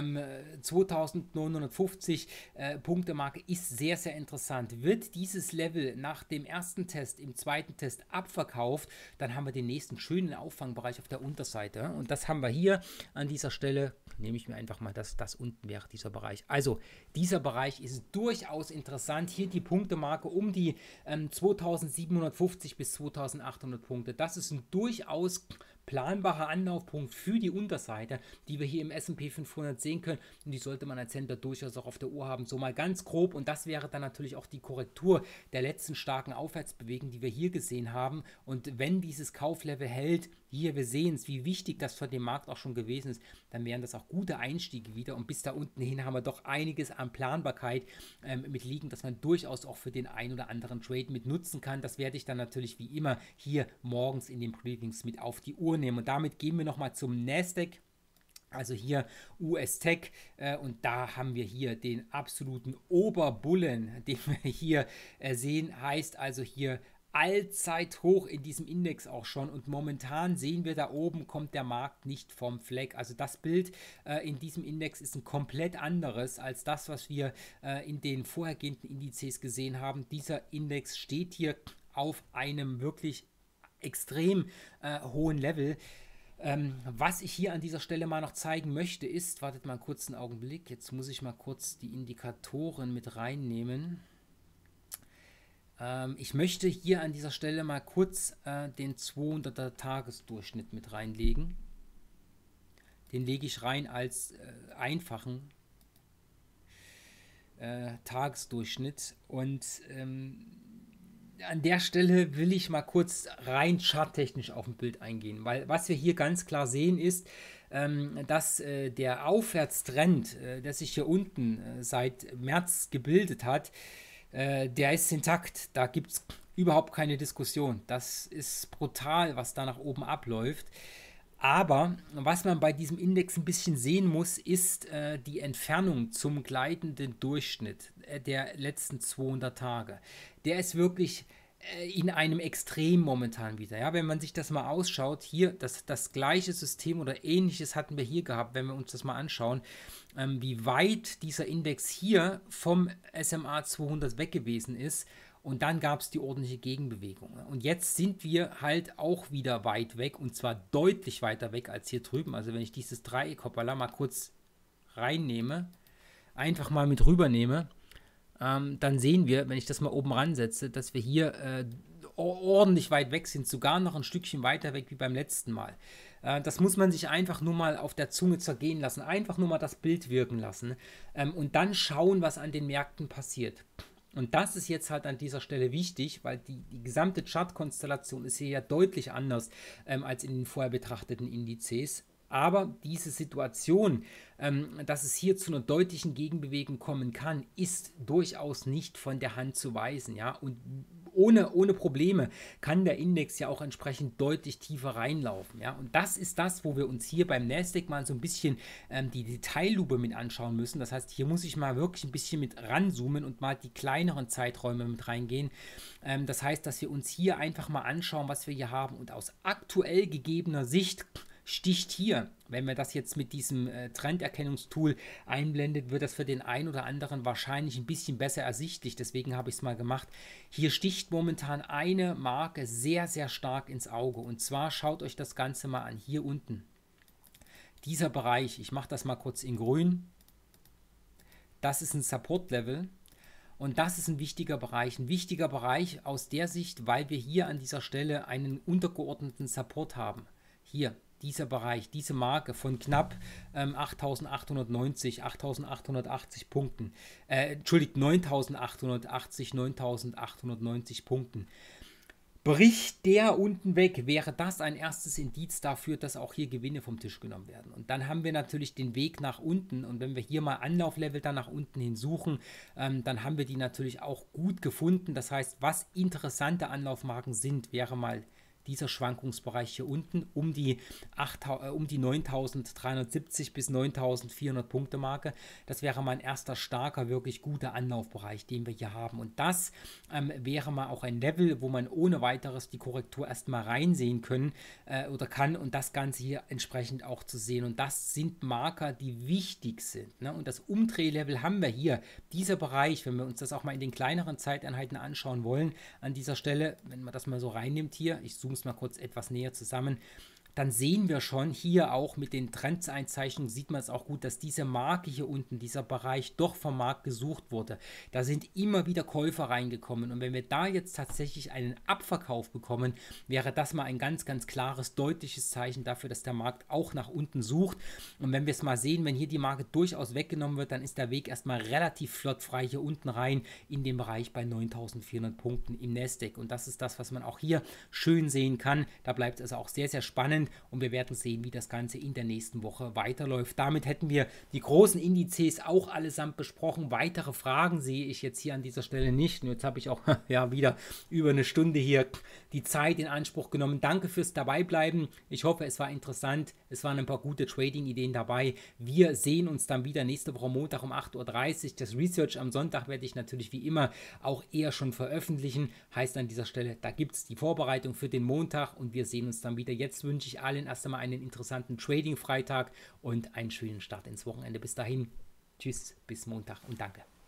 2950 Punkte Marke ist sehr, sehr interessant. Wird dieses Level nach dem ersten Test, im zweiten Test abverkauft, dann haben wir den nächsten schönen Auffangbereich auf der Unterseite. Und das haben wir hier an dieser Stelle, nehme ich mir einfach mal, dass das unten wäre, dieser Bereich. Also dieser Bereich ist durchaus interessant. Hier die Punktemarke um die 2750 bis 2800 Punkte. Das ist ein durchaus planbarer Anlaufpunkt für die Unterseite, die wir hier im S&P 500 sehen können und die sollte man als Händler durchaus auch auf der Uhr haben, so mal ganz grob und das wäre dann natürlich auch die Korrektur der letzten starken Aufwärtsbewegung, die wir hier gesehen haben und wenn dieses Kauflevel hält, hier wir sehen es, wie wichtig das für den Markt auch schon gewesen ist, dann wären das auch gute Einstiege wieder und bis da unten hin haben wir doch einiges an Planbarkeit mit liegen, dass man durchaus auch für den ein oder anderen Trade mit nutzen kann. Das werde ich dann natürlich wie immer hier morgens in den Briefings mit auf die Uhr nehmen. Und damit gehen wir nochmal zum Nasdaq. Also hier US-Tech und da haben wir hier den absoluten Oberbullen, den wir hier sehen, heißt also hier Allzeithoch in diesem Index auch schon und momentan sehen wir, da oben kommt der Markt nicht vom Fleck. Also das Bild in diesem Index ist ein komplett anderes als das, was wir in den vorhergehenden Indizes gesehen haben. Dieser Index steht hier auf einem wirklich extrem hohen Level. Was ich hier an dieser Stelle mal noch zeigen möchte ist, wartet mal einen kurzen Augenblick, jetzt muss ich mal kurz die Indikatoren mit reinnehmen. Ich möchte hier an dieser Stelle mal kurz den 200er Tagesdurchschnitt mit reinlegen. Den lege ich rein als einfachen Tagesdurchschnitt. Und an der Stelle will ich mal kurz rein charttechnisch auf ein Bild eingehen. Weil was wir hier ganz klar sehen ist, dass der Aufwärtstrend, der sich hier unten seit März gebildet hat, der ist intakt, da gibt es überhaupt keine Diskussion. Das ist brutal, was da nach oben abläuft. Aber was man bei diesem Index ein bisschen sehen muss, ist die Entfernung zum gleitenden Durchschnitt der letzten 200 Tage. Der ist wirklich in einem Extrem momentan wieder. Ja, wenn man sich das mal ausschaut, hier das gleiche System oder ähnliches hatten wir hier gehabt, wenn wir uns das mal anschauen, wie weit dieser Index hier vom SMA 200 weg gewesen ist. Und dann gab es die ordentliche Gegenbewegung. Und jetzt sind wir halt auch wieder weit weg und zwar deutlich weiter weg als hier drüben. Also wenn ich dieses Dreieck hoppala mal kurz reinnehme, einfach mal mit rübernehme, dann sehen wir, wenn ich das mal oben ransetze, dass wir hier ordentlich weit weg sind, sogar noch ein Stückchen weiter weg wie beim letzten Mal. Das muss man sich einfach nur mal auf der Zunge zergehen lassen, einfach nur mal das Bild wirken lassen und dann schauen, was an den Märkten passiert. Und das ist jetzt halt an dieser Stelle wichtig, weil die gesamte Chartkonstellation ist hier ja deutlich anders als in den vorher betrachteten Indizes. Aber diese Situation, dass es hier zu einer deutlichen Gegenbewegung kommen kann, ist durchaus nicht von der Hand zu weisen. Ja? Und ohne Probleme kann der Index ja auch entsprechend deutlich tiefer reinlaufen. Ja? Und das ist das, wo wir uns hier beim Nasdaq mal so ein bisschen die Detaillupe mit anschauen müssen. Das heißt, hier muss ich mal wirklich ein bisschen mit ranzoomen und mal die kleineren Zeiträume mit reingehen. Das heißt, dass wir uns hier einfach mal anschauen, was wir hier haben. Und aus aktuell gegebener Sicht sticht hier, wenn wir das jetzt mit diesem Trenderkennungstool einblendet, wird das für den einen oder anderen wahrscheinlich ein bisschen besser ersichtlich. Deswegen habe ich es mal gemacht. Hier sticht momentan eine Marke sehr, sehr stark ins Auge. Und zwar schaut euch das Ganze mal an. Hier unten. Dieser Bereich, ich mache das mal kurz in grün. Das ist ein Support-Level. Und das ist ein wichtiger Bereich aus der Sicht, weil wir hier an dieser Stelle einen untergeordneten Support haben. Hier, dieser Bereich, diese Marke von knapp 8.890, 8.880 Punkten, entschuldigt, 9.880, 9.890 Punkten. Bricht der unten weg, wäre das ein erstes Indiz dafür, dass auch hier Gewinne vom Tisch genommen werden. Und dann haben wir natürlich den Weg nach unten. Und wenn wir hier mal Anlauflevel dann nach unten hin suchen, dann haben wir die natürlich auch gut gefunden. Das heißt, was interessante Anlaufmarken sind, wäre mal dieser Schwankungsbereich hier unten um die 9.370 bis 9.400 Punkte Marke. Das wäre mal ein erster starker, wirklich guter Anlaufbereich, den wir hier haben. Und das wäre mal auch ein Level, wo man ohne weiteres die Korrektur erstmal reinsehen können oder kann und das Ganze hier entsprechend auch zu sehen. Und das sind Marker, die wichtig sind. Ne? Und das Umdrehlevel haben wir hier. Dieser Bereich, wenn wir uns das auch mal in den kleineren Zeiteinheiten anschauen wollen, an dieser Stelle, wenn man das mal so reinnimmt hier, ich zoome es mal kurz etwas näher zusammen, dann sehen wir schon hier auch mit den Trendseinzeichnungen, sieht man es auch gut, dass diese Marke hier unten, dieser Bereich doch vom Markt gesucht wurde. Da sind immer wieder Käufer reingekommen und wenn wir da jetzt tatsächlich einen Abverkauf bekommen, wäre das mal ein ganz, ganz klares, deutliches Zeichen dafür, dass der Markt auch nach unten sucht. Und wenn wir es mal sehen, wenn hier die Marke durchaus weggenommen wird, dann ist der Weg erstmal relativ flott frei hier unten rein in den Bereich bei 9.400 Punkten im Nasdaq. Und das ist das, was man auch hier schön sehen kann. Da bleibt es also auch sehr, sehr spannend. gespannt und wir werden sehen, wie das Ganze in der nächsten Woche weiterläuft. Damit hätten wir die großen Indizes auch allesamt besprochen. Weitere Fragen sehe ich jetzt hier an dieser Stelle nicht. Und jetzt habe ich auch ja wieder über eine Stunde hier die Zeit in Anspruch genommen. Danke fürs Dabeibleiben. Ich hoffe, es war interessant. Es waren ein paar gute Trading-Ideen dabei. Wir sehen uns dann wieder nächste Woche Montag um 8:30 Uhr. Das Research am Sonntag werde ich natürlich wie immer auch eher schon veröffentlichen. Heißt an dieser Stelle, da gibt es die Vorbereitung für den Montag und wir sehen uns dann wieder. Jetzt wünsche ich allen erst einmal einen interessanten Trading-Freitag und einen schönen Start ins Wochenende. Bis dahin, tschüss, bis Montag und danke.